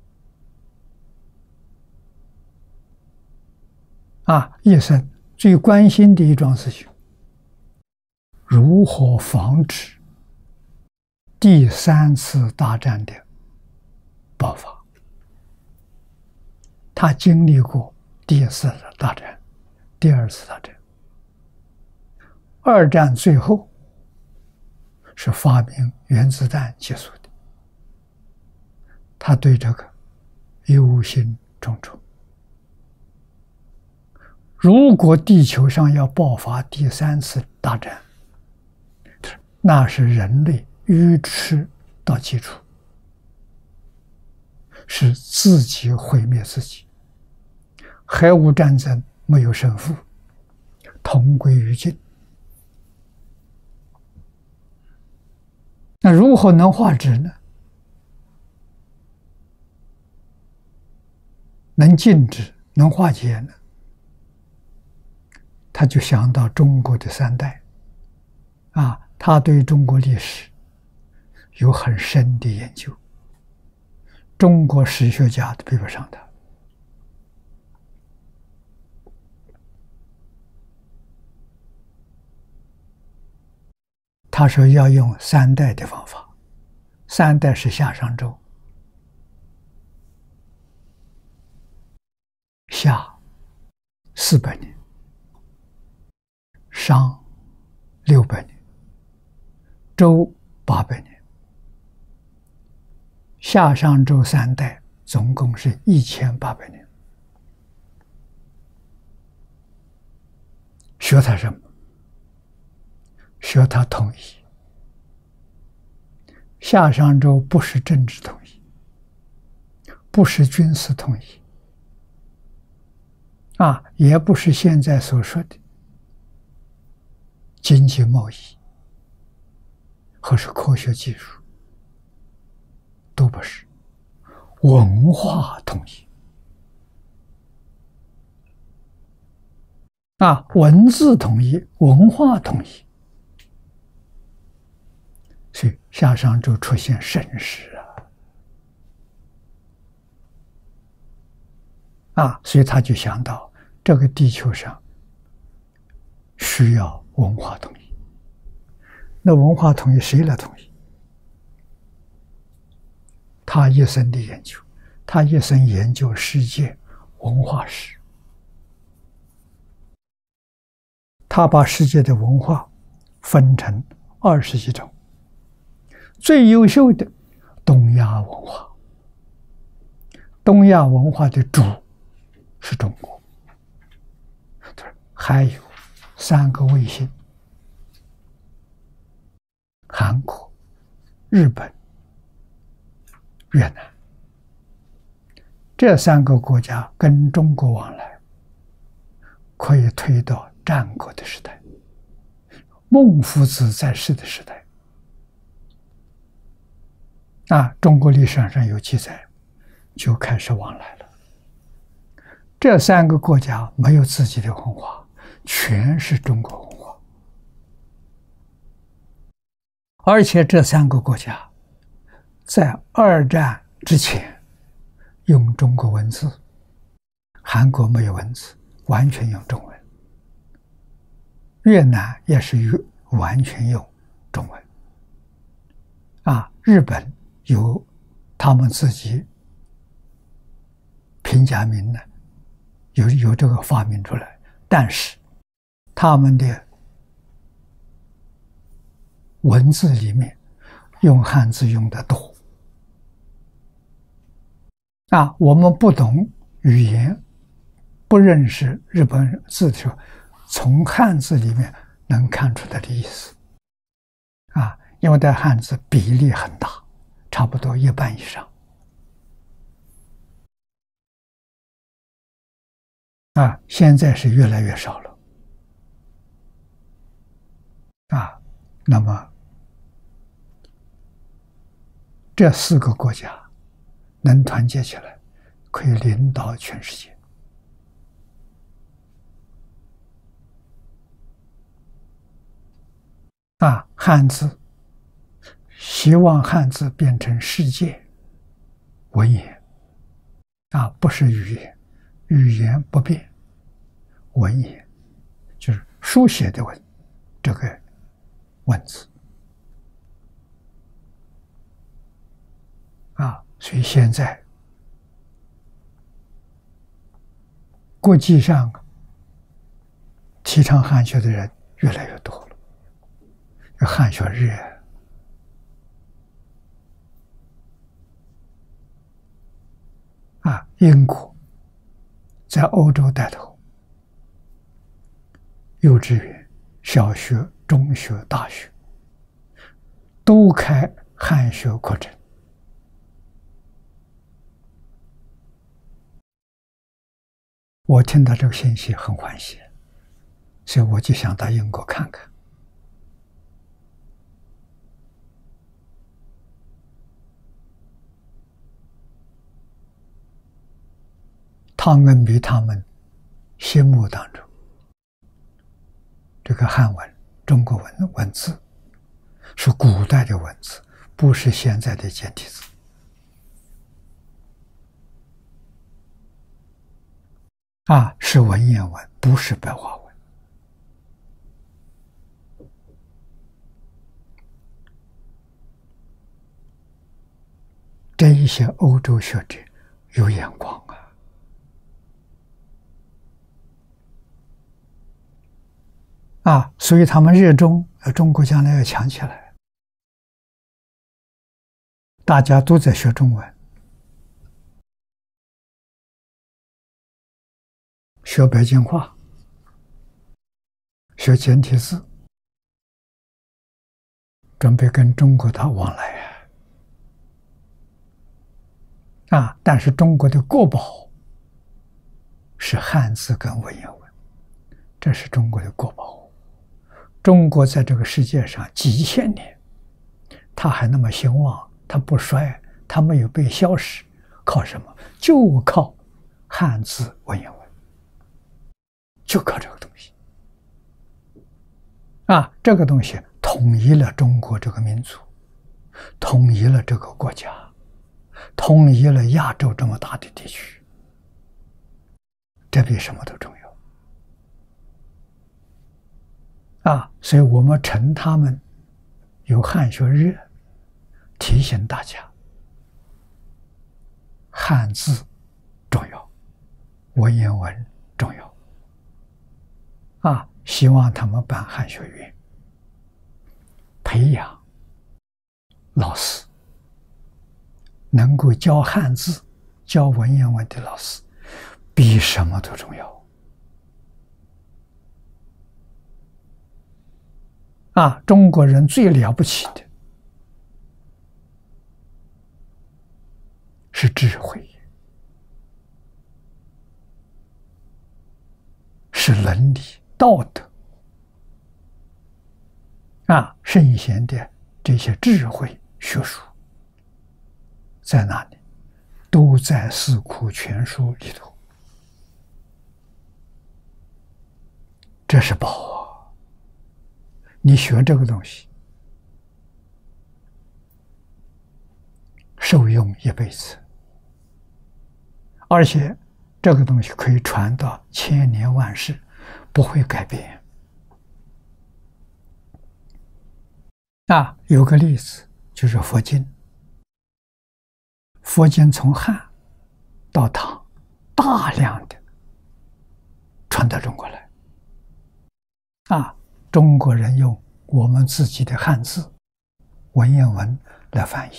啊，一生最关心的一桩事情，如何防止第3次大战的爆发。他经历过第1次大战、第2次大战。2战最后是发明原子弹结束的，他对这个忧心忡忡。如果地球上要爆发第3次大战，那是人类愚痴到极处，是自己毁灭自己。核武战争没有胜负，同归于尽。那如何能化止呢？能禁止，能化解呢？他就想到中国的3代，啊，他对中国历史有很深的研究，中国史学家都比不上他。他说要用3代的方法，3代是夏商周，夏400年，商600年，周800年，夏商周3代总共是1800年。学他什么？学他统一。夏商周不是政治统一，不是军事统一，啊，也不是现在所说的经济贸易，或是科学技术，都不是，文化统一。啊，文字统一，文化统一。所以夏商周出现盛世啊，所以他就想到这个地球上需要文化统一。那文化统一谁来统一？他一生的研究，他一生研究世界文化史，他把世界的文化分成 20几种，最优秀的东亚文化。东亚文化的主是中国，还有3个卫星：韩国、日本、越南。这3个国家跟中国往来，可以推到战国的时代，孟夫子在世的时代。中国历史上有记载，就开始往来了。这3个国家没有自己的文化，全是中国文化。而且这3个国家在2战之前用中国文字，韩国没有文字，完全用中文。越南也是完全用中文。日本有他们自己平假名呢，有这个发明出来，但是他们的文字里面用汉字用的多。我们不懂语言，不认识日本字的时候，从汉字里面能看出它的意思。因为这汉字比例很大，差不多1半以上。现在是越来越少了。那么这4个国家能团结起来，可以领导全世界。汉字，希望汉字变成世界文言。不是语言，语言不变，文言就是书写的文，这个文字。所以现在国际上提倡汉学的人越来越多了，有汉学日。英国在欧洲带头，幼稚园、小学、中学、大学都开汉学课程。我听到这个信息很欢喜，所以我就想到英国看看。汤恩比他们心目当中，这个汉文、中国文字是古代的文字，不是现在的简体字。是文言文，不是白话文。这一些欧洲学者有眼光所以他们热衷中国将来要强起来，大家都在学中文，学北京话，学简体字，准备跟中国的往来但是中国的国宝是汉字跟文言文，这是中国的国宝。中国在这个世界上几千年，它还那么兴旺，它不衰，它没有被消失，靠什么？就靠汉字文言文，就靠这个东西这个东西统一了中国这个民族，统一了这个国家，统一了亚洲这么大的地区，这比什么都重要所以我们趁他们有汉学日，提醒大家汉字重要，文言文重要希望他们办汉学院， 培养老师，能够教汉字、教文言文的老师，比什么都重要。中国人最了不起的是智慧，是伦理道德。圣贤的这些智慧学术在哪里？都在《四库全书》里头。这是宝啊！你学这个东西，受用一辈子，而且这个东西可以传到千年万世，不会改变。有个例子就是佛经。佛经从汉到唐大量的传到中国来。中国人用我们自己的汉字文言文来翻译。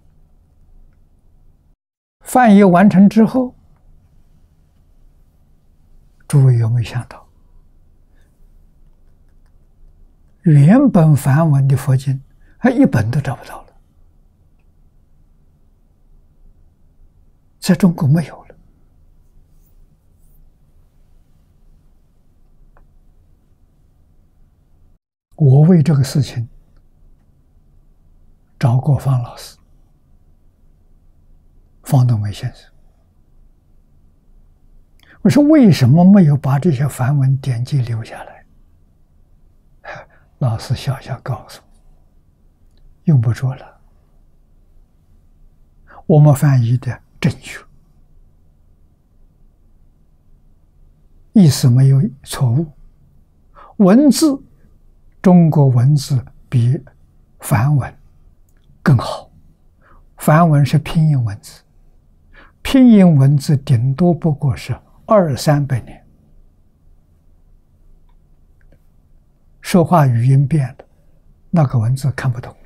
翻译完成之后，诸位有没有想到，原本梵文的佛经一本都找不到了，在中国没有了。我为这个事情找过方老师，方东梅先生，我说为什么没有把这些梵文典籍留下来？老师笑笑告诉我，用不着了，我们翻译的正确，意思没有错误，文字中国文字比梵文更好。梵文是拼音文字，拼音文字顶多不过是200-300年，说话语音变了，那个文字看不懂了，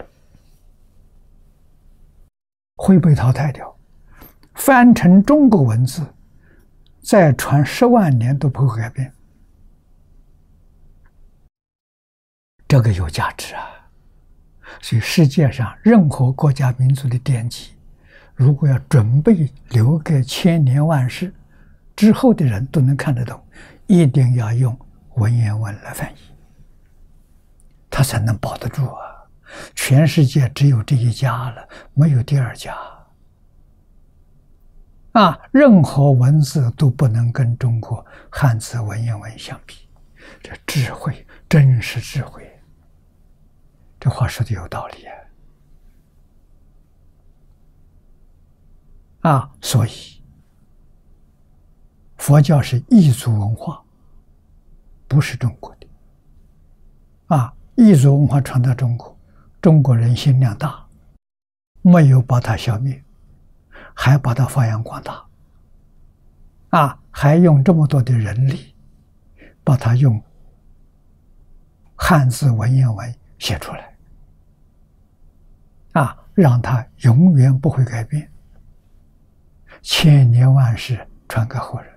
会被淘汰掉。翻成中国文字，再传10万年都不会改变。这个有价值啊！所以世界上任何国家民族的典籍，如果要准备留给千年万世之后的人都能看得懂，一定要用文言文来翻译，它才能保得住啊！全世界只有这一家了，没有第二家。任何文字都不能跟中国汉字文言文相比，这智慧真是智慧。这话说的有道理所以佛教是异族文化，不是中国的。异族文化传到中国，中国人心量大，没有把它消灭，还把它发扬光大。还用这么多的人力，把它用汉字文言文写出来。让它永远不会改变，千年万世传给后人。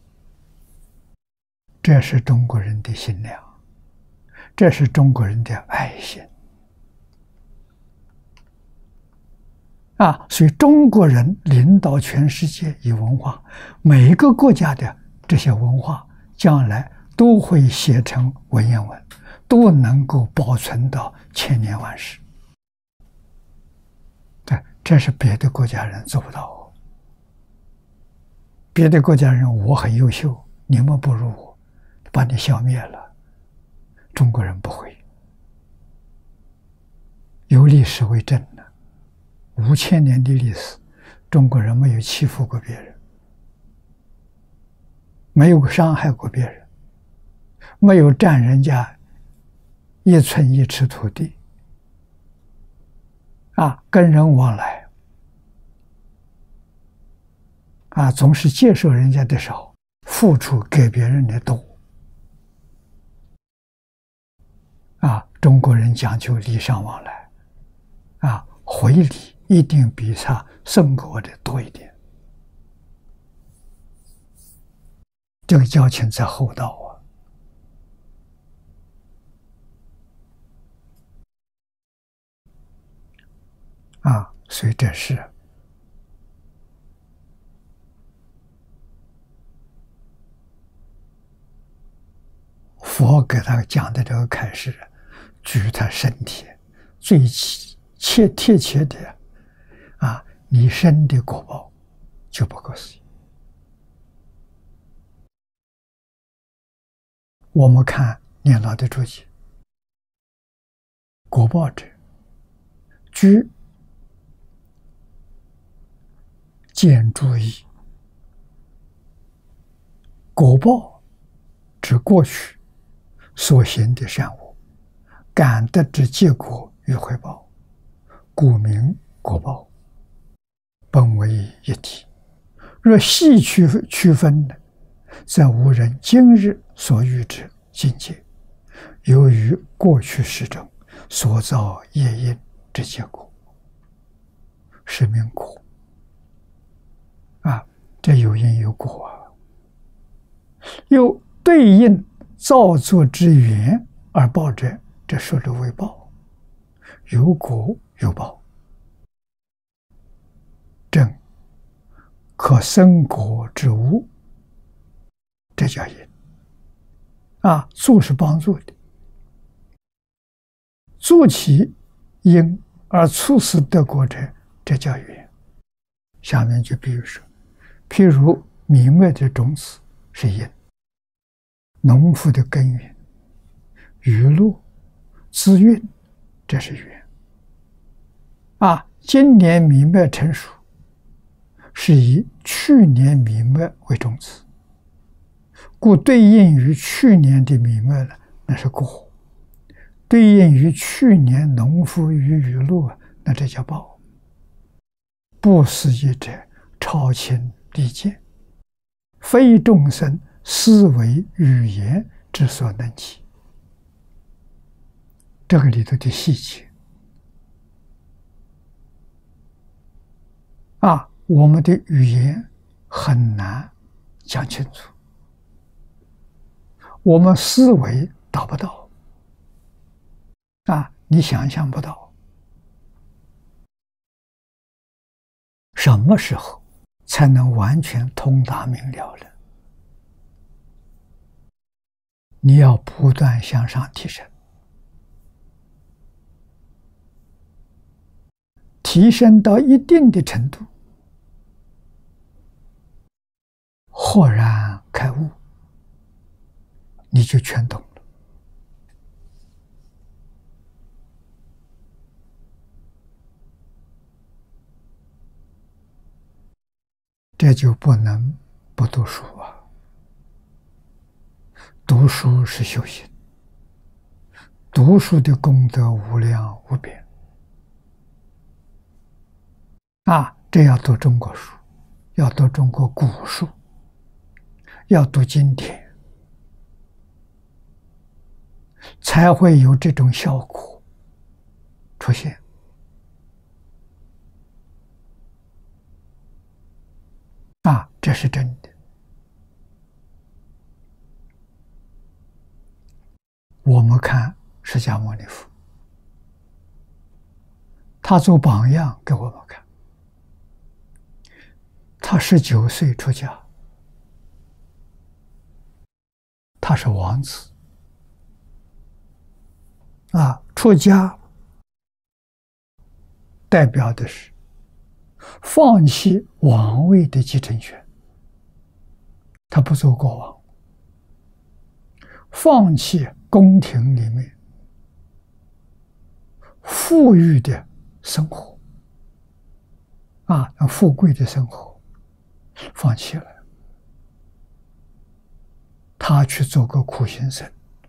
这是中国人的心量，这是中国人的爱心。所以中国人领导全世界以文化，每一个国家的这些文化将来都会写成文言文，都能够保存到千年万世。这是别的国家人做不到。别的国家人我很优秀，你们不如我，把你消灭了。中国人不会，有历史为证的，5000年的历史，中国人没有欺负过别人，没有伤害过别人，没有占人家1寸1尺土地。跟人往来总是接受人家的少，付出给别人的多中国人讲究礼尚往来，回礼一定比他送给我的多一点。这个交情才厚道所以这是佛给他讲的这个开示，举他身体最贴切的你生的果报就不可思议。我们看念老的注解，果报者，居见诸义。果报指过去所行的善恶，感得之结果与回报，故名果报，本为一体。若细区分呢，则无人今日所遇之境界，由于过去世中所造业因之结果，是名果。这有因有果又对应造作之缘而报者，这说的为报，有果有报。正可生果之物，这叫因助是帮助的，助其因而促使得果者，这叫缘。下面就比如说，譬如米麦的种子是因，农夫的耕耘、雨露、滋润，这是缘。今年米麦成熟，是以去年米麦为种子，故对应于去年的米麦了，那是果；对应于去年农夫与雨露那这叫报。不思议者，超情利见，非众生思维语言之所能及。这个里头的细节我们的语言很难讲清楚，我们思维达不到你想象不到。什么时候才能完全通达明了呢？你要不断向上提升，提升到一定的程度，豁然开悟，你就全懂了。这就不能不读书读书是修行，读书的功德无量无边这要读中国书，要读中国古书，要读经典，才会有这种效果出现这是真的。我们看释迦牟尼佛，他做榜样给我们看。他19岁出家，他是王子出家代表的是放弃王位的继承权，他不做国王，放弃宫廷里面富裕的生活富贵的生活放弃了，他去做个苦行僧，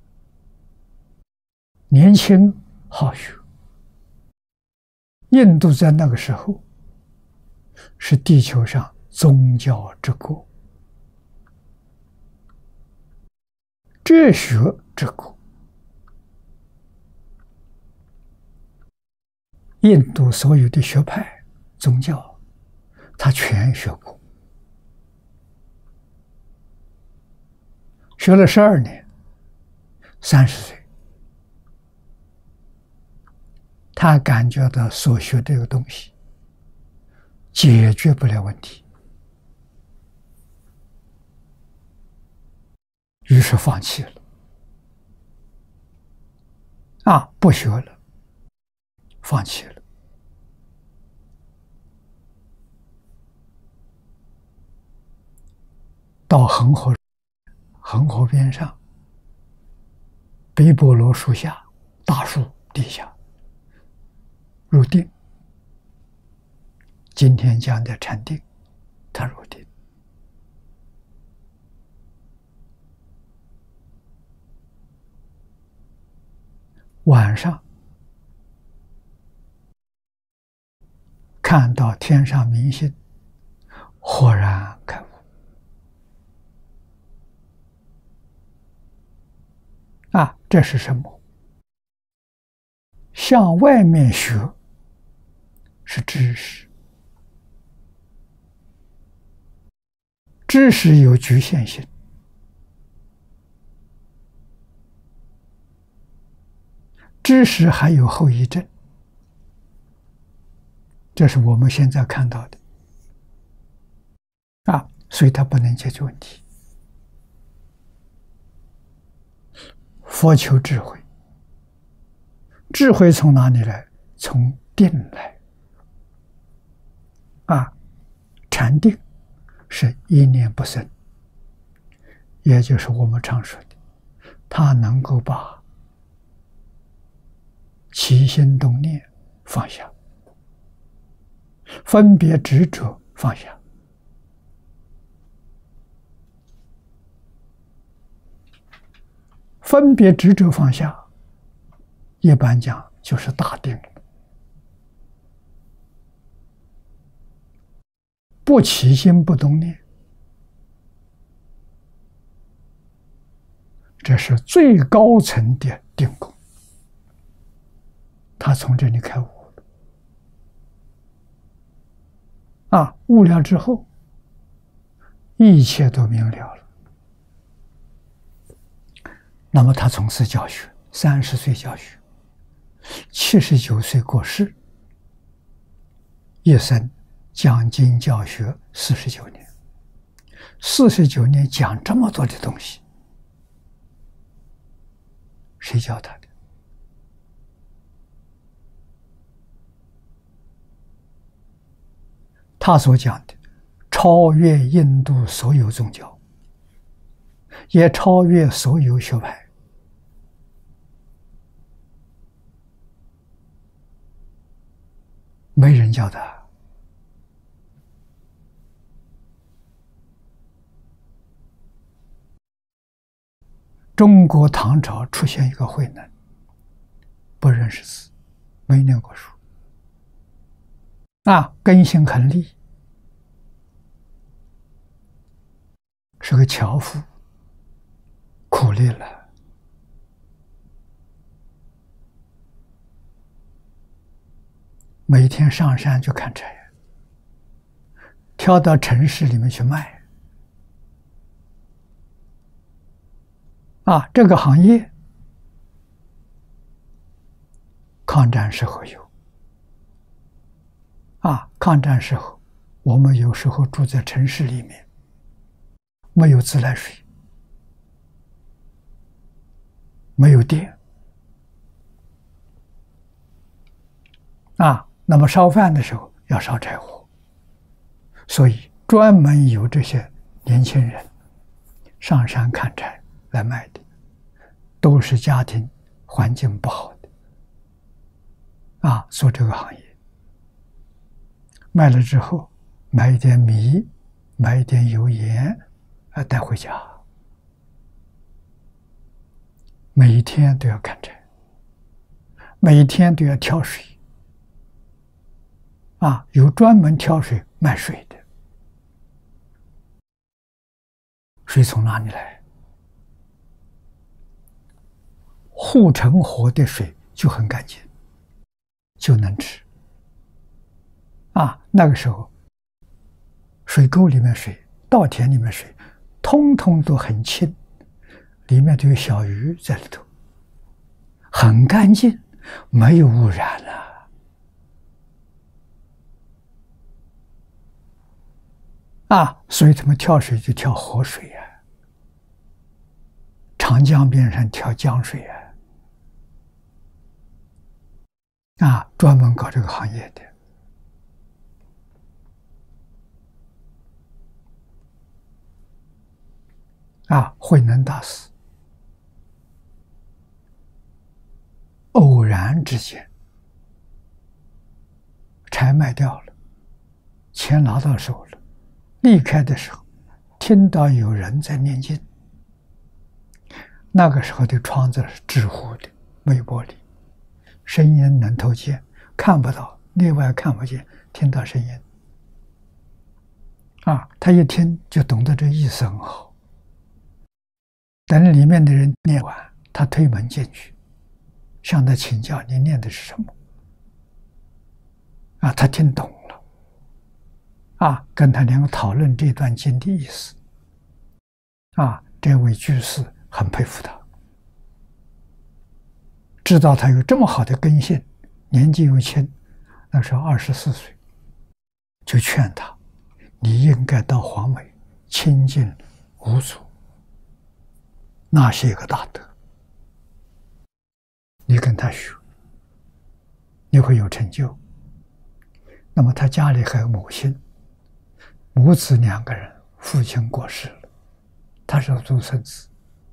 年轻好学。印度在那个时候是地球上宗教之国，哲学之国印度所有的学派宗教，他全学过，学了12年，30岁，他感觉到所学这个东西解决不了问题，于是放弃了，不学了，放弃了。到恒河边上，北波罗树下，大树底下入定。今天讲的禅定，他入定。晚上看到天上明星，豁然开悟。这是什么？向外面学是知识，知识有局限性，知识还有后遗症，这是我们现在看到的所以它不能解决问题。佛求智慧，智慧从哪里来？从定来。禅定是一念不生，也就是我们常说的，它能够把起心动念放下，分别执着放下。分别执着放下，一般讲就是大定，不起心不动念，这是最高层的定功。他从这里开悟了，悟了之后，一切都明了了。那么他从事教学，30岁教学，79岁过世，一生讲经教学49年，49年讲这么多的东西，谁教他的？他所讲的超越印度所有宗教，也超越所有学派。没人教他。中国唐朝出现一个慧能，不认识字，没念过书，根性很利，是个樵夫，苦力了。每天上山去砍柴，挑到城市里面去卖。这个行业抗战时候有。抗战时候，我们有时候住在城市里面，没有自来水，没有电，那么烧饭的时候要烧柴火，所以专门有这些年轻人上山砍柴来卖的，都是家庭环境不好的，做这个行业。卖了之后，买一点米，买一点油盐，带回家。每一天都要砍柴，每一天都要挑水。有专门挑水卖水的。水从哪里来？护城河的水就很干净，就能吃。 那个时候，水沟里面水、稻田里面水，通通都很清，里面都有小鱼在里头，很干净，没有污染了。所以他们跳水就跳活水长江边上跳江水专门搞这个行业的。慧能大师偶然之间柴卖掉了，钱拿到手了，离开的时候听到有人在念经。那个时候的窗子是纸糊的，没有玻璃，声音能透见，看不到，内外看不见，听到声音他一听就懂得这意思很好。等里面的人念完，他推门进去，向他请教你念的是什么他听懂了跟他两个讨论这段经的意思这位居士很佩服他，知道他有这么好的根性，年纪又轻，那时候24岁，就劝他你应该到黄梅亲近五祖，那是一个大德，你跟他学，你会有成就。那么他家里还有母亲，母子2个人，父亲过世了，他是独生子，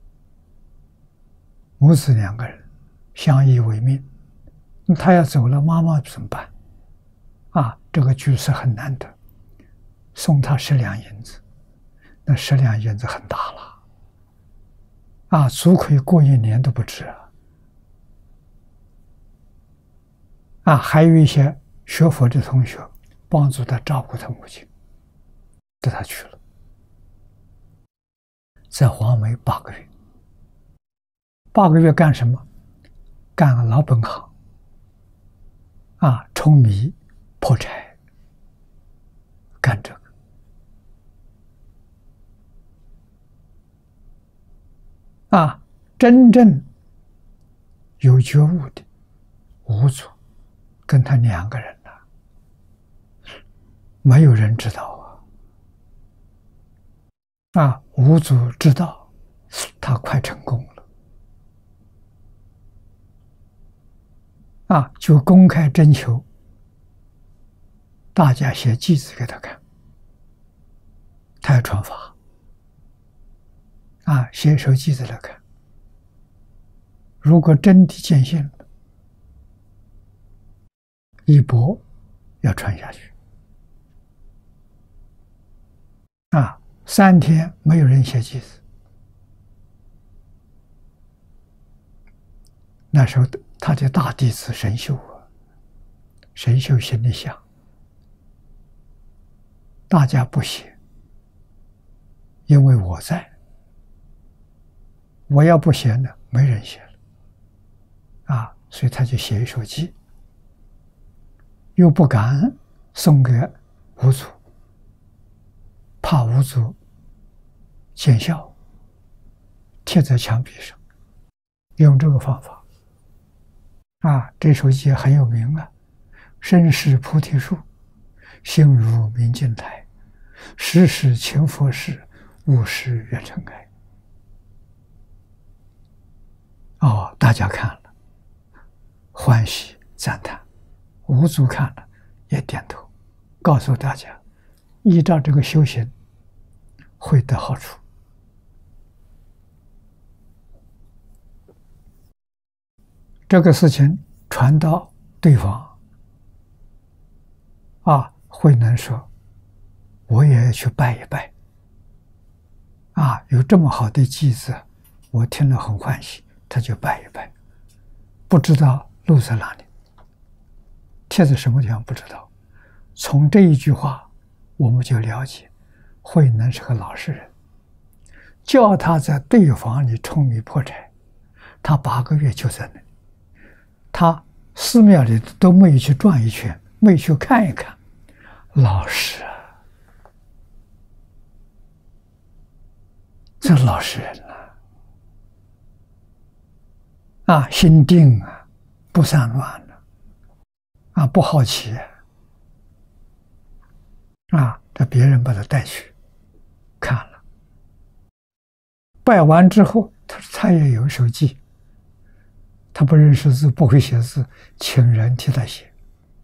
母子2个人相依为命，他要走了，妈妈怎么办这个居士很难得，送他10两银子，那10两银子很大了足可以过1年都不止还有一些学佛的同学帮助他照顾他母亲，带他去了，在黄梅8个月，8个月干什么？干老本行舂米破柴，干这个真正有觉悟的五祖跟他2个人没有人知道五祖知道他快成功了就公开征求大家写偈子给他看，他要传法写一首偈子来看，如果真的见性了，一钵要传下去3天没有人写偈子，那时候他的大弟子神秀神秀心里想，大家不写，因为我在，我要不写呢，没人写了所以他就写一首偈，又不敢送给五祖，怕五祖见笑，贴在墙壁上，用这个方法这首偈很有名身是菩提树，心如明镜台，时时勤佛事，勿使愿尘埃。大家看了欢喜赞叹，五祖看了也点头，告诉大家依照这个修行会得好处。这个事情传到对方慧能说我也要去拜一拜有这么好的偈子，我听了很欢喜，他就拜一拜，不知道录在哪里，贴在什么地方不知道。从这一句话我们就了解慧能是个老实人，叫他在对房里舂米破柴，他8个月就在那里，他寺庙里都没有去转一圈，没有去看一看， 老实啊，这老实人啊，心定啊，不散乱了啊，不好奇啊，这别人把他带去看了，拜完之后，他也有手记，他不认识字，不会写字，请人替他写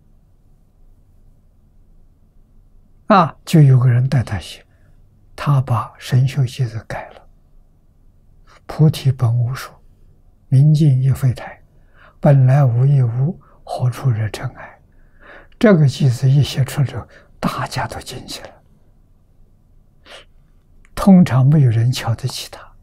啊，就有个人带他写，他把神秀记子改了，菩提本无树，明镜亦非台，本来无一物，何处惹尘埃。这个句子一写出来之后，大家都惊奇了。通常没有人瞧得起他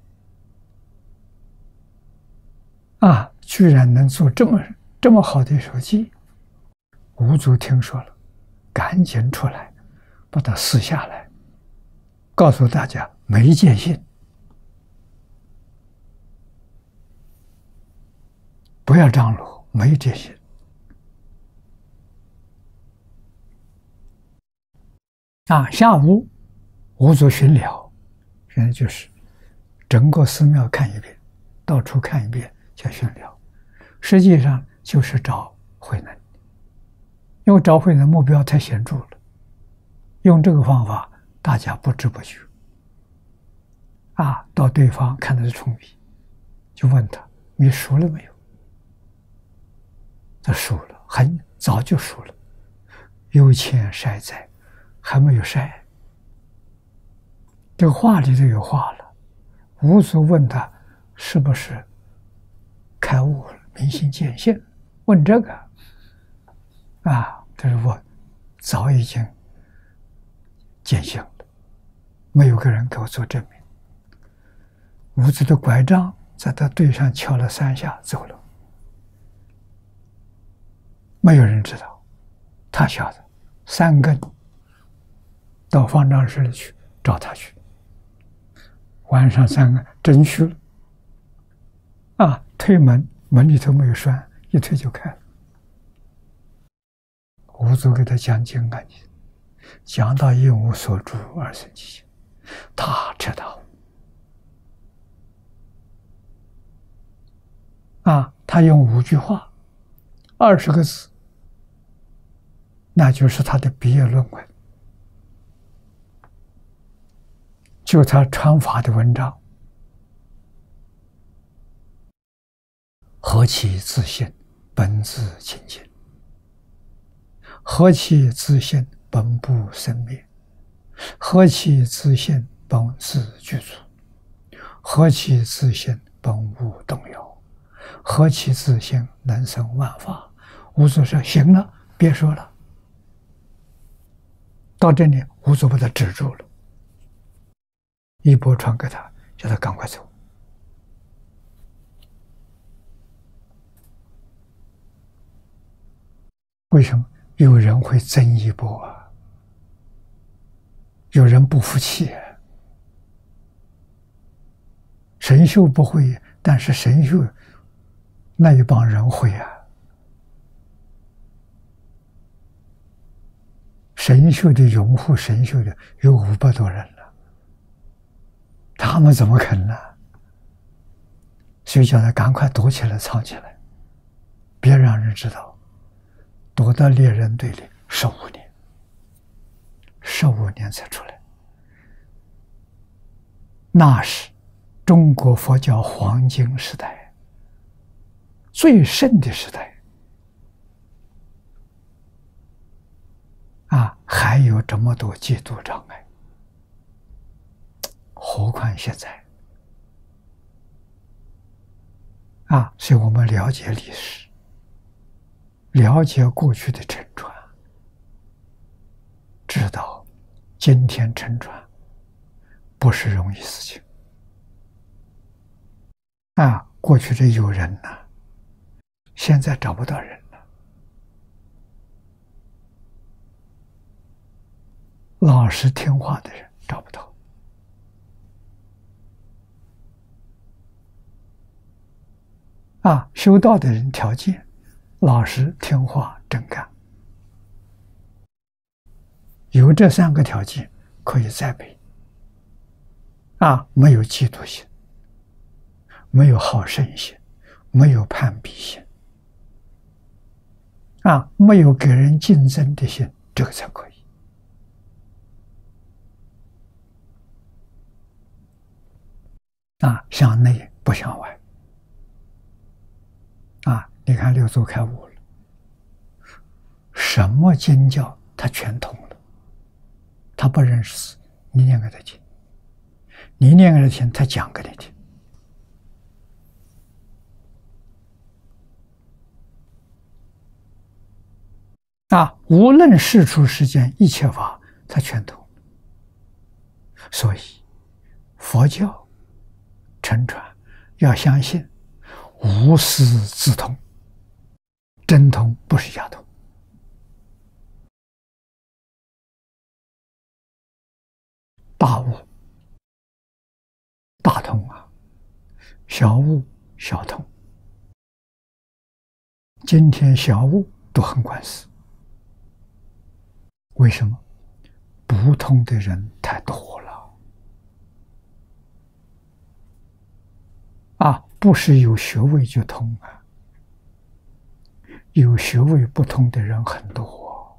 啊，居然能做这么好的手记。五祖听说了，赶紧出来把它撕下来，告诉大家没见信，不要张罗，没见信。啊，下午五祖巡了，现在就是整个寺庙看一遍，到处看一遍叫巡了，实际上就是找慧能，因为找慧能目标太显著了，用这个方法大家不知不觉啊，到对方看的是冲笔，就问他你熟了没有？他熟了，很早就熟了，有钱晒在还没有晒，这个话里头有话了。五祖问他是不是开悟了，明心见性，问这个啊，他说我早已经见性了，没有个人给我做证明。五祖的拐杖在他腿上敲了3下，走了，没有人知道，他晓得3根到方丈室里去找他去，晚上3根真去了啊，推门，门里头没有栓，一推就开了。五祖给他讲经啊，讲到一无所住而生其心，他知道啊，他用5句话，20个字，那就是他的毕业论文，就他传法的文章。何其自信，本自清净；何其自信，本不生灭；何其自信，本自具足；何其自信，本无动摇；何其自信，能生万法。五祖说：“行了，别说了。”到这里，五祖把他止住了，一钵传给他，叫他赶快走。为什么有人会争一钵啊？有人不服气啊。神秀不会，但是神秀那一帮人会啊。神秀的拥护神秀的有500多人了，他们怎么肯呢？所以叫他赶快躲起来藏起来，别让人知道，躲到猎人队里15年，15年才出来。那是中国佛教黄金时代，最盛的时代啊，还有这么多戒毒障碍，何况现在啊！所以我们了解历史，了解过去的沉船，知道今天沉船不是容易事情啊！过去这有人呐，现在找不到人了。老实听话的人找不到啊！修道的人条件，老实听话真干有这三个条件可以栽培。没有嫉妒心，没有好胜心，没有攀比心，没有给人竞争的心，这个才可以。向内不向外。你看六祖开悟了，什么经教他全通了，他不认识字，你念给他听，你念给他听，他讲给你听。无论世出世间一切法，他全通。所以佛教承传要相信无师自通，真通不是假通。大悟大通小悟小通。今天小悟都很官司，为什么？不通的人太多了。不是有学位就通有学位不通的人很多。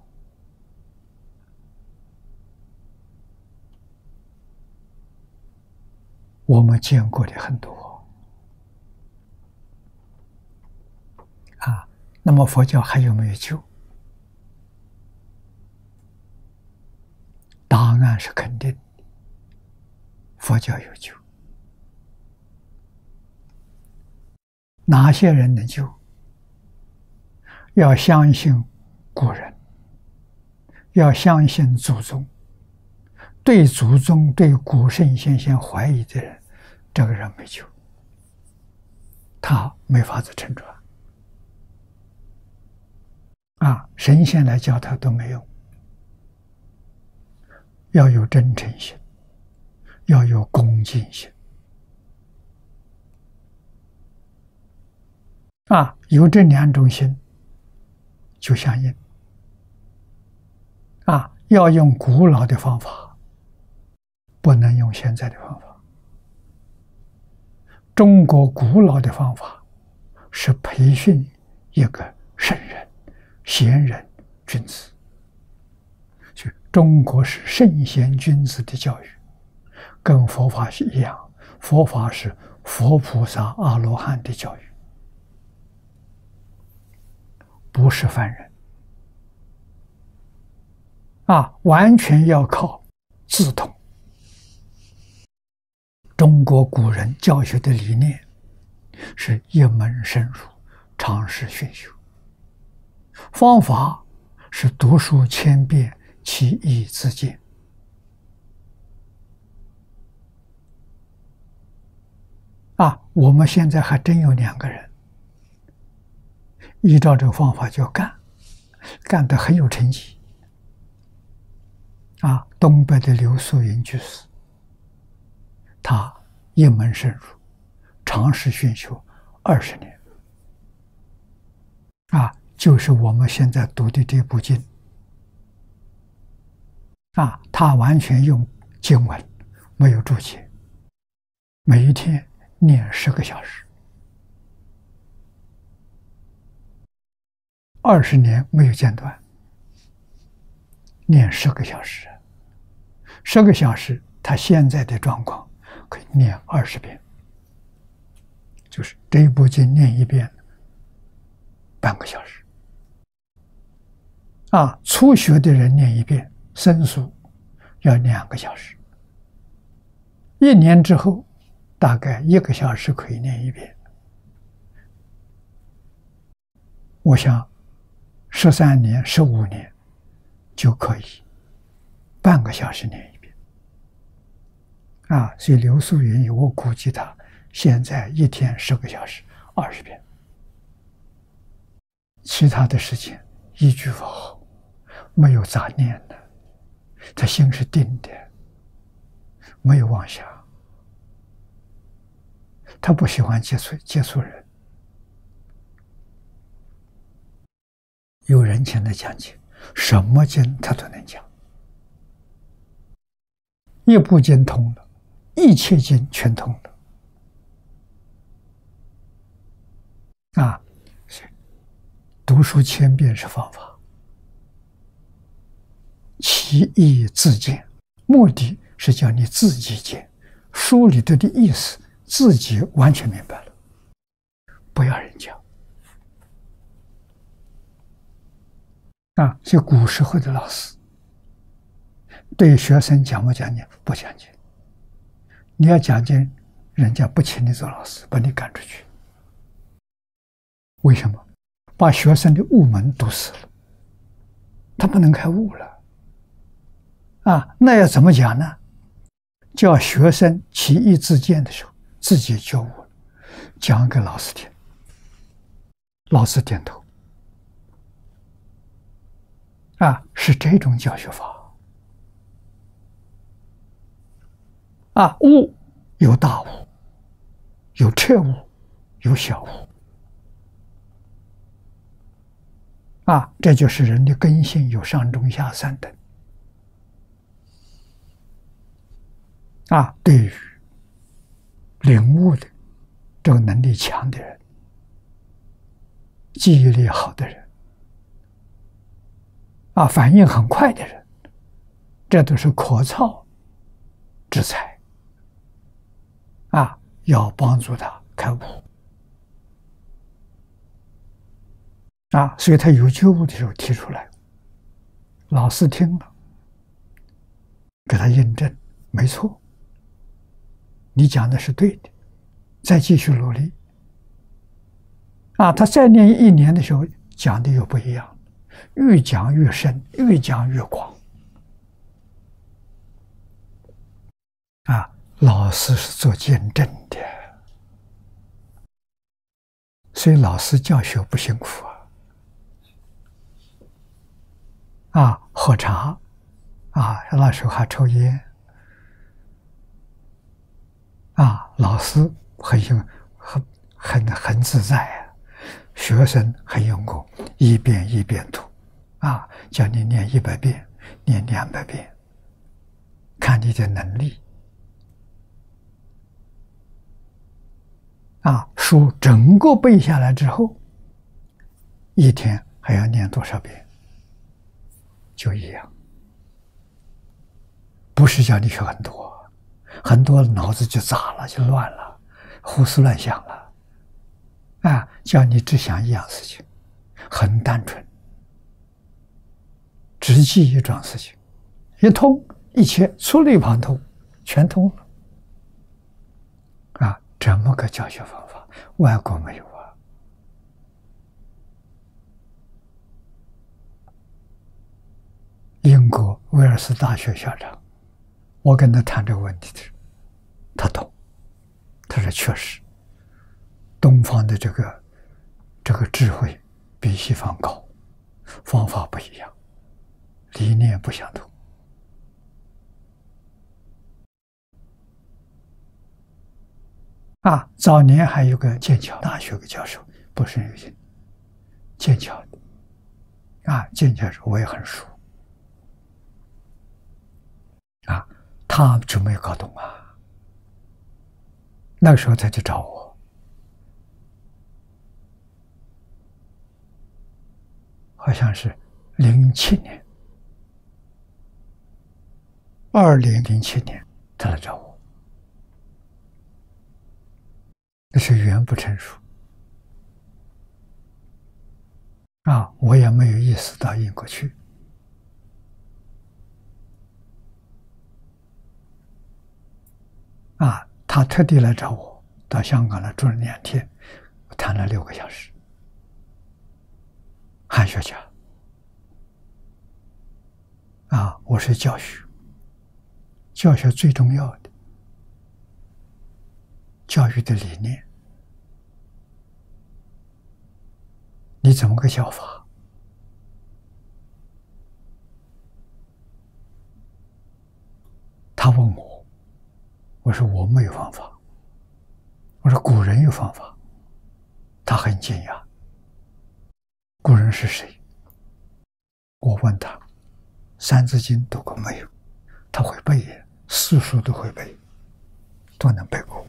我们见过的很多。那么佛教还有没有救？答案是肯定的，佛教有救。哪些人能救？要相信古人，要相信祖宗。对祖宗、对古圣先贤怀疑的人，这个人没救，他没法子承传。神仙来教他都没用。要有真诚心，要有恭敬心。有这两种心就相应。要用古老的方法，不能用现在的方法。中国古老的方法是培训一个圣人、贤人、君子。所以中国是圣贤君子的教育，跟佛法是一样。佛法是佛菩萨、阿罗汉的教育，不是凡人。完全要靠自通。中国古人教学的理念是一门深入，常识熏修。方法是读书千遍，其义自见。我们现在还真有2个人依照这个方法就干，干得很有成绩。东北的刘素云居士，他一门深入，常识熏修20年。就是我们现在读的这部经。他完全用经文，没有注解，每一天念10个小时，20年没有间断，念10个小时，10个小时，他现在的状况可以念20遍，就是这一部经念1遍，半个小时。初学的人念1遍，生疏要2个小时。1年之后，大概1个小时可以念1遍。我想13年、15年就可以半个小时念1遍。所以刘素云我估计他现在1天10个小时，20遍。其他的事情一句不好，没有杂念的，他心是定的，没有妄想。他不喜欢接触人。有人请他讲解，什么经他都能讲。 一部经通了，一切经全通了啊！读书千遍是方法，其义自见，目的是叫你自己见，书里头的意思自己完全明白了，不要人讲啊！就古时候的老师对学生讲不讲解？不讲解。你要讲解，人家不请你做老师，把你赶出去。为什么？把学生的悟门堵死了，他不能开悟了啊！那要怎么讲呢？叫学生其义自见的时候，自己觉悟了，讲给老师听，老师点头啊，是这种教学法啊。悟有大悟，有彻悟，有小悟啊，这就是人的根性，有上中下三等啊。对于领悟的这个能力强的人，记忆力好的人啊，反应很快的人，这都是可造之才啊，要帮助他开悟啊。所以他有觉悟的时候提出来，老师听了给他印证，没错，你讲的是对的，再继续努力啊。他再念1年的时候，讲的又不一样，越讲越深，越讲越广啊。老师是做见证的，所以老师教学不辛苦啊，喝茶啊，那时候还抽烟啊，老师很自在啊，学生很用功，一遍一遍读啊，叫你念100遍，念200遍，看你的能力啊。书整个背下来之后，一天还要念多少遍就一样，不是叫你学很多，很多脑子就杂了，就乱了，胡思乱想了啊！叫你只想一样事情，很单纯，只记一桩事情，一通一切触类旁通，全通了啊！这么个教学方法，外国没有啊。英国威尔斯大学校长，我跟他谈这个问题的时候，他懂，他说确实，东方的这个智慧比西方高，方法不一样，理念不相同啊。早年还有个剑桥大学的教授，不是有些剑桥的啊，剑桥我也很熟啊，他就没有搞懂啊。那个时候他就找我，好像是07年，2007年他来找我，那是语言不成熟啊，我也没有意识到英国去啊。他特地来找我，到香港来住了2天，我谈了6个小时。汉学家啊，我是教学，教学最重要的教育的理念，你怎么个教法？他问我，我说我没有方法。我说古人有方法，他很惊讶。古人是谁？我问他，《三字经》读过没有？他会背， 四书都会背，都能背过。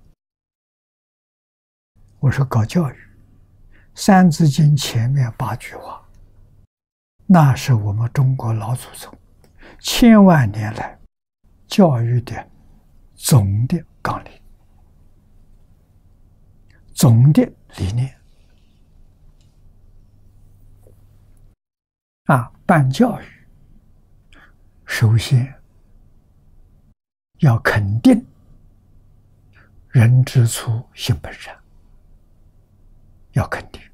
我说搞教育，《三字经》前面8句话，那是我们中国老祖宗千万年来教育的总的纲领、总的理念。办教育，首先要肯定人之初性本善，要肯定。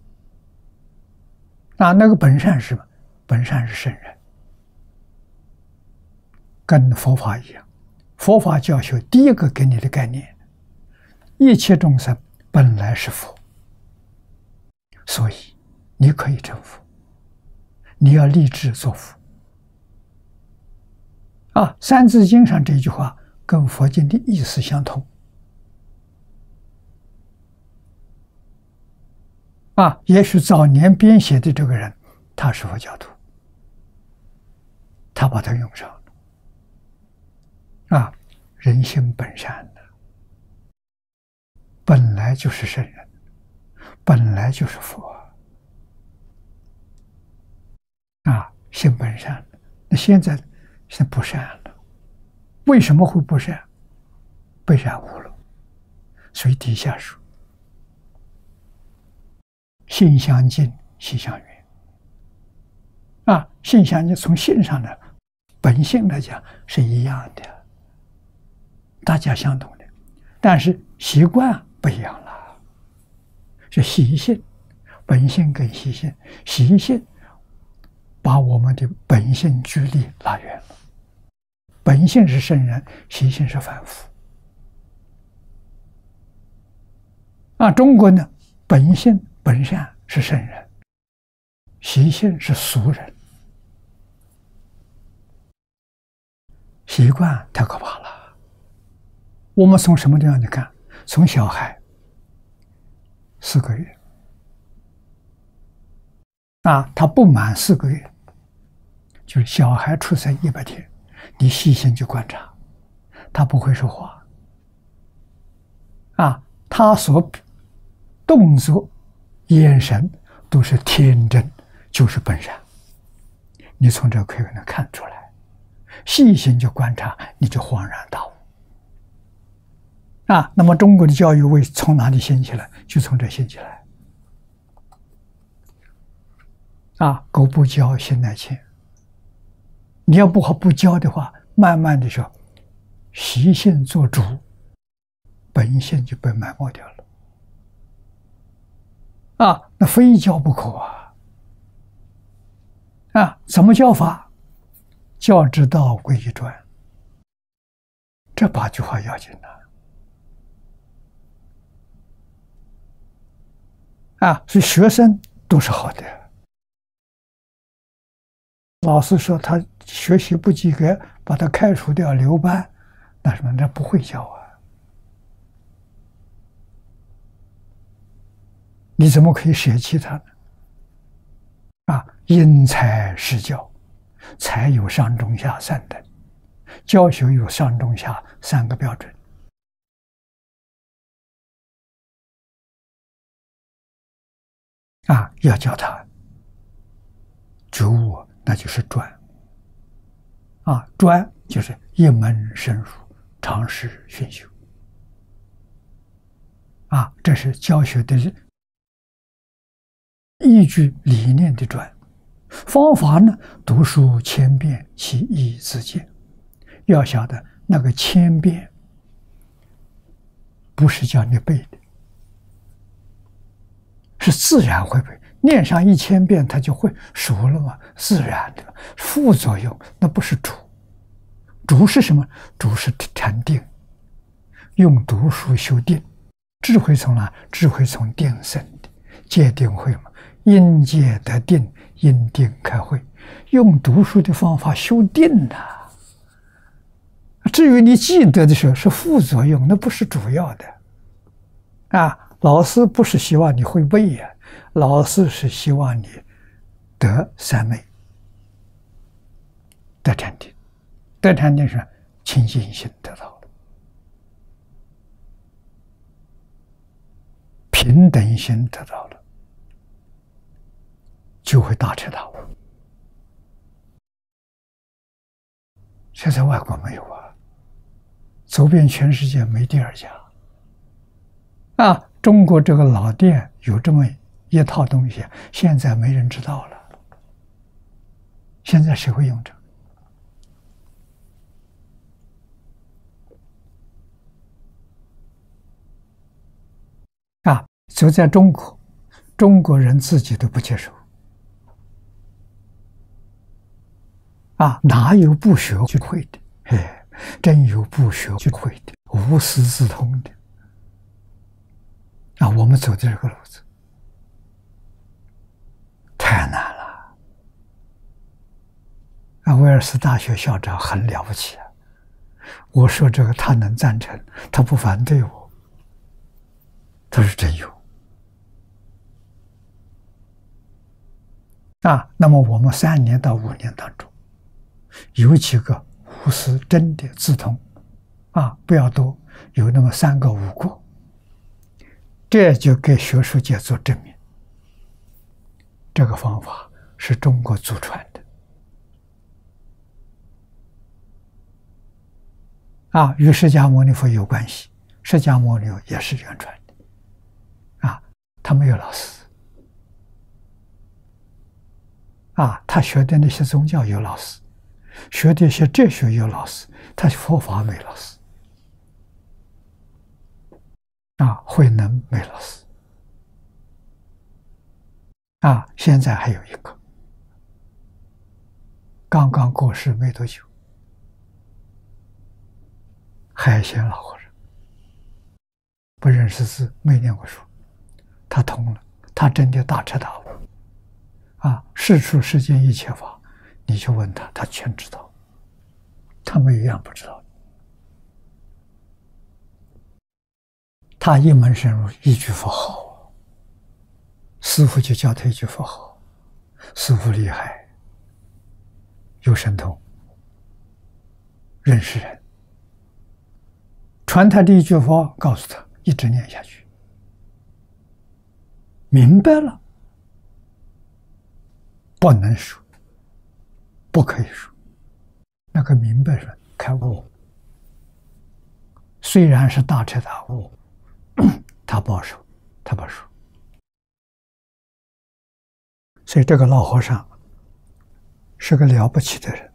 那个本善是什么？本善是圣人，跟佛法一样。佛法教学第一个给你的概念，一切众生本来是佛，所以你可以成佛，你要立志做佛。三字经上这句话跟佛经的意思相同。也许早年编写的这个人他是佛教徒，他把它用上了。人性本善的，本来就是圣人，本来就是佛。性本善，那现在不善了，为什么会不善？被染污了。所以底下说，性相近，习相远。性相近，从性上的本性来讲是一样的，大家相同的，但是习惯不一样了，是习性，本性跟习性，习性把我们的本性距离拉远了。本性是圣人，习性是凡夫。中国呢，本性本善是圣人，习性是俗人。习惯太可怕了。我们从什么地方去看？从小孩4个月，他不满4个月，就是小孩出生100天，你细心去观察，他不会说话，他所动作、眼神都是天真，就是本善。你从这可以能看出来，细心去观察，你就恍然大悟。那么中国的教育从哪里兴起来？就从这兴起来。狗不教，性乃迁。你要不教的话，慢慢的说，习性做主，本性就被埋没掉了。那非教不可怎么教法？教之道，贵以专。这8句话要紧所以学生都是好的。老师说他学习不及格，把他开除掉，留班，那什么？那不会教你怎么可以舍弃他呢？因材施教，才有上中下3等，教学有上中下3个标准。要教他觉悟，那就是专。专就是一门深入，长时熏修。这是教学的依据理念的专。方法呢，读书千遍，其义自见。要晓得那个千遍不是叫你背的，是自然会背。念上1000遍，他就会熟了嘛，自然的。副作用那不是主，主是什么？主是禅定，用读书修定。智慧从哪？智慧从定生的，戒定慧嘛，因戒得定，因定开慧。用读书的方法修定至于你记得的时候是副作用，那不是主要的。老师不是希望你会背老师是希望你得三昧，得禅定。得禅定是清净心得到了，平等心得到了，就会大彻大悟。现在外国没有啊，走遍全世界没第二家啊。中国这个老店有这么一套东西，现在没人知道了。现在谁会用这个啊？就在中国，中国人自己都不接受啊，哪有不学就会的？哎，真有不学就会的，无师自通的啊！我们走的这个路子太难了啊！威尔斯大学校长很了不起啊！我说这个他能赞成，他不反对我，他是真有啊！那么我们3年到5年当中，有几个无师真的自通啊，不要多，有那么3个5个，这就给学术界做证明，这个方法是中国祖传的啊，与释迦牟尼佛有关系。释迦牟尼佛也是原传的啊，他没有老师啊，他学的那些宗教有老师，学的一些哲学有老师，他佛法没老师啊，慧能没老师啊。现在还有一个刚刚过世没多久，海鲜老和尚，不认识字，没念过书，他通了，他真的大彻大悟啊！事出世间一切法，你去问他，他全知道，他没有一样不知道。他一门深入，一句佛号，师父就教他一句佛号，师父厉害，有神通，认识人，传他的一句佛号，告诉他，一直念下去，明白了，不能说，不可以说，那个明白人开悟，虽然是大彻大悟，他保守，他不说。所以这个老和尚是个了不起的人，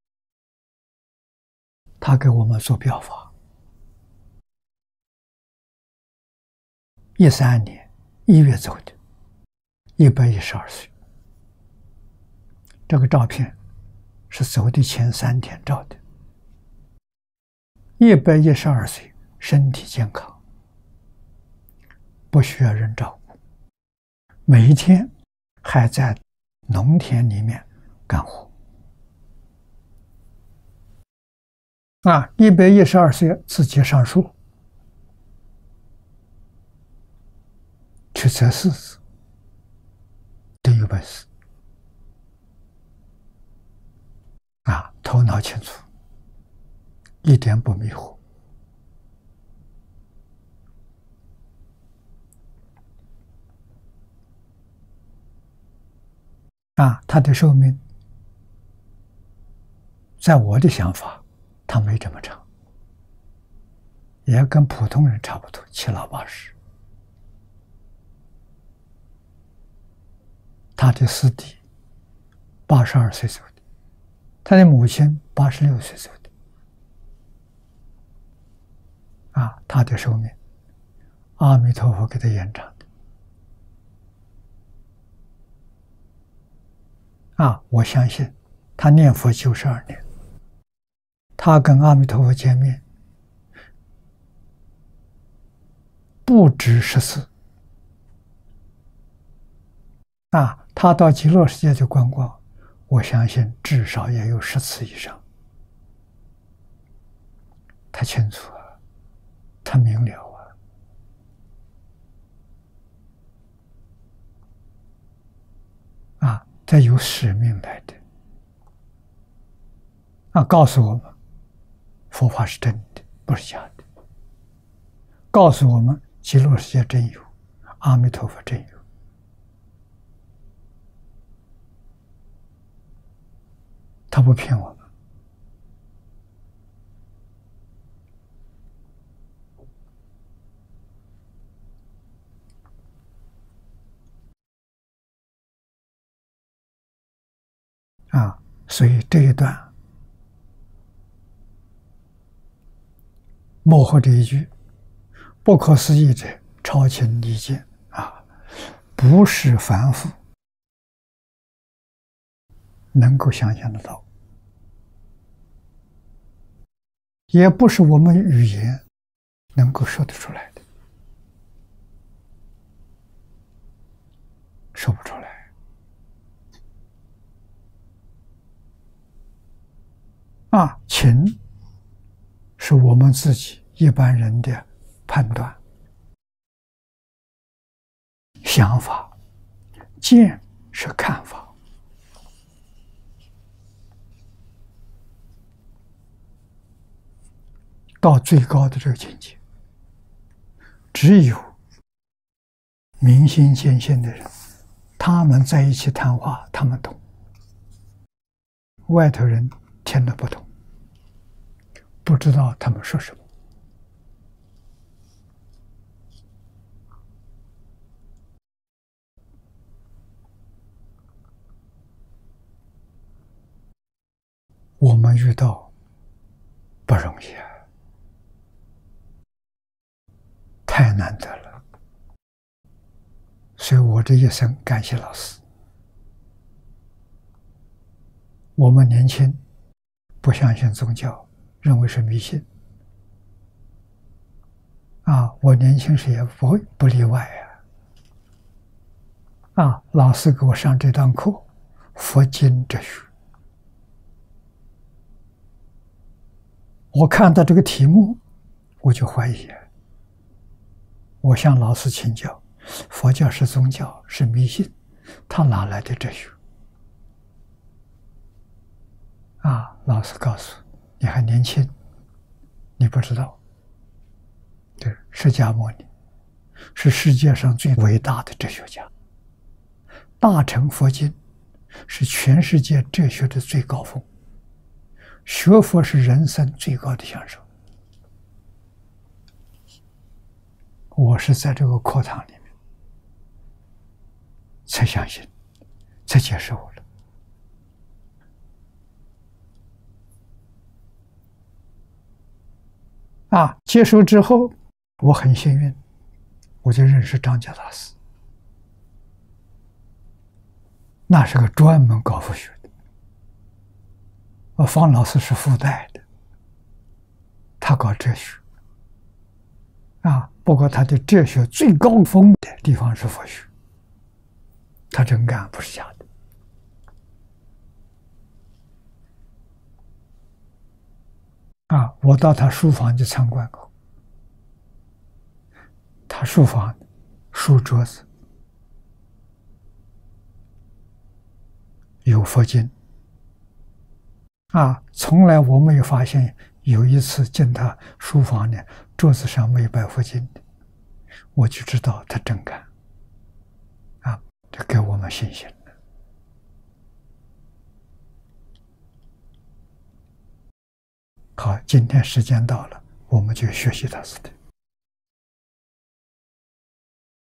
他给我们做表法。13年1月走的，112岁。这个照片是走的前3天照的。112岁，身体健康，不需要人照顾，每一天还在农田里面干活。112岁自己上树去择柿子，真有本事头脑清楚，一点不迷糊他的寿命在我的想法他没这么长，也跟普通人差不多，7老80。他的师弟82岁走的，他的母亲86岁走的他的寿命阿弥陀佛给他延长的我相信他念佛92年，他跟阿弥陀佛见面不止10次他到极乐世界去观光，我相信至少也有10次以上。他清楚他明了这有使命来的告诉我们， 佛法是真的，不是假的。告诉我们，极乐世界真有，阿弥陀佛真有。他不骗我们。所以这一段幕后这一句不可思议者，超情理见不是凡夫能够想象得到，也不是我们语言能够说得出来的，说不出来。情是我们自己一般人的判断、想法，见是看法。到最高的这个境界，只有明心见性的人，他们在一起谈话，他们懂，外头人听得不懂，不知道他们说什么。我们遇到不容易啊，太难得了。所以我这一生感谢老师。我们年轻不相信宗教，认为是迷信我年轻时也不例外老师给我上这堂课，佛经哲学。我看到这个题目，我就怀疑，我向老师请教，佛教是宗教，是迷信，他哪来的哲学？老师告诉你还年轻，你不知道，对，释迦牟尼是世界上最伟大的哲学家，大乘佛经是全世界哲学的最高峰，学佛是人生最高的享受。我是在这个课堂里面才相信，才接受了。接受之后，我很幸运，我就认识张家大师，那是个专门搞佛学的。方老师是附带的，他搞哲学不过他的哲学最高峰的地方是佛学，他真干，不是假的。我到他书房去参观过，他书房书桌子有佛经从来我没有发现有一次进他书房呢，桌子上没有摆佛经的，我就知道他真干这给我们信心了。好，今天时间到了，我们就学习到此地。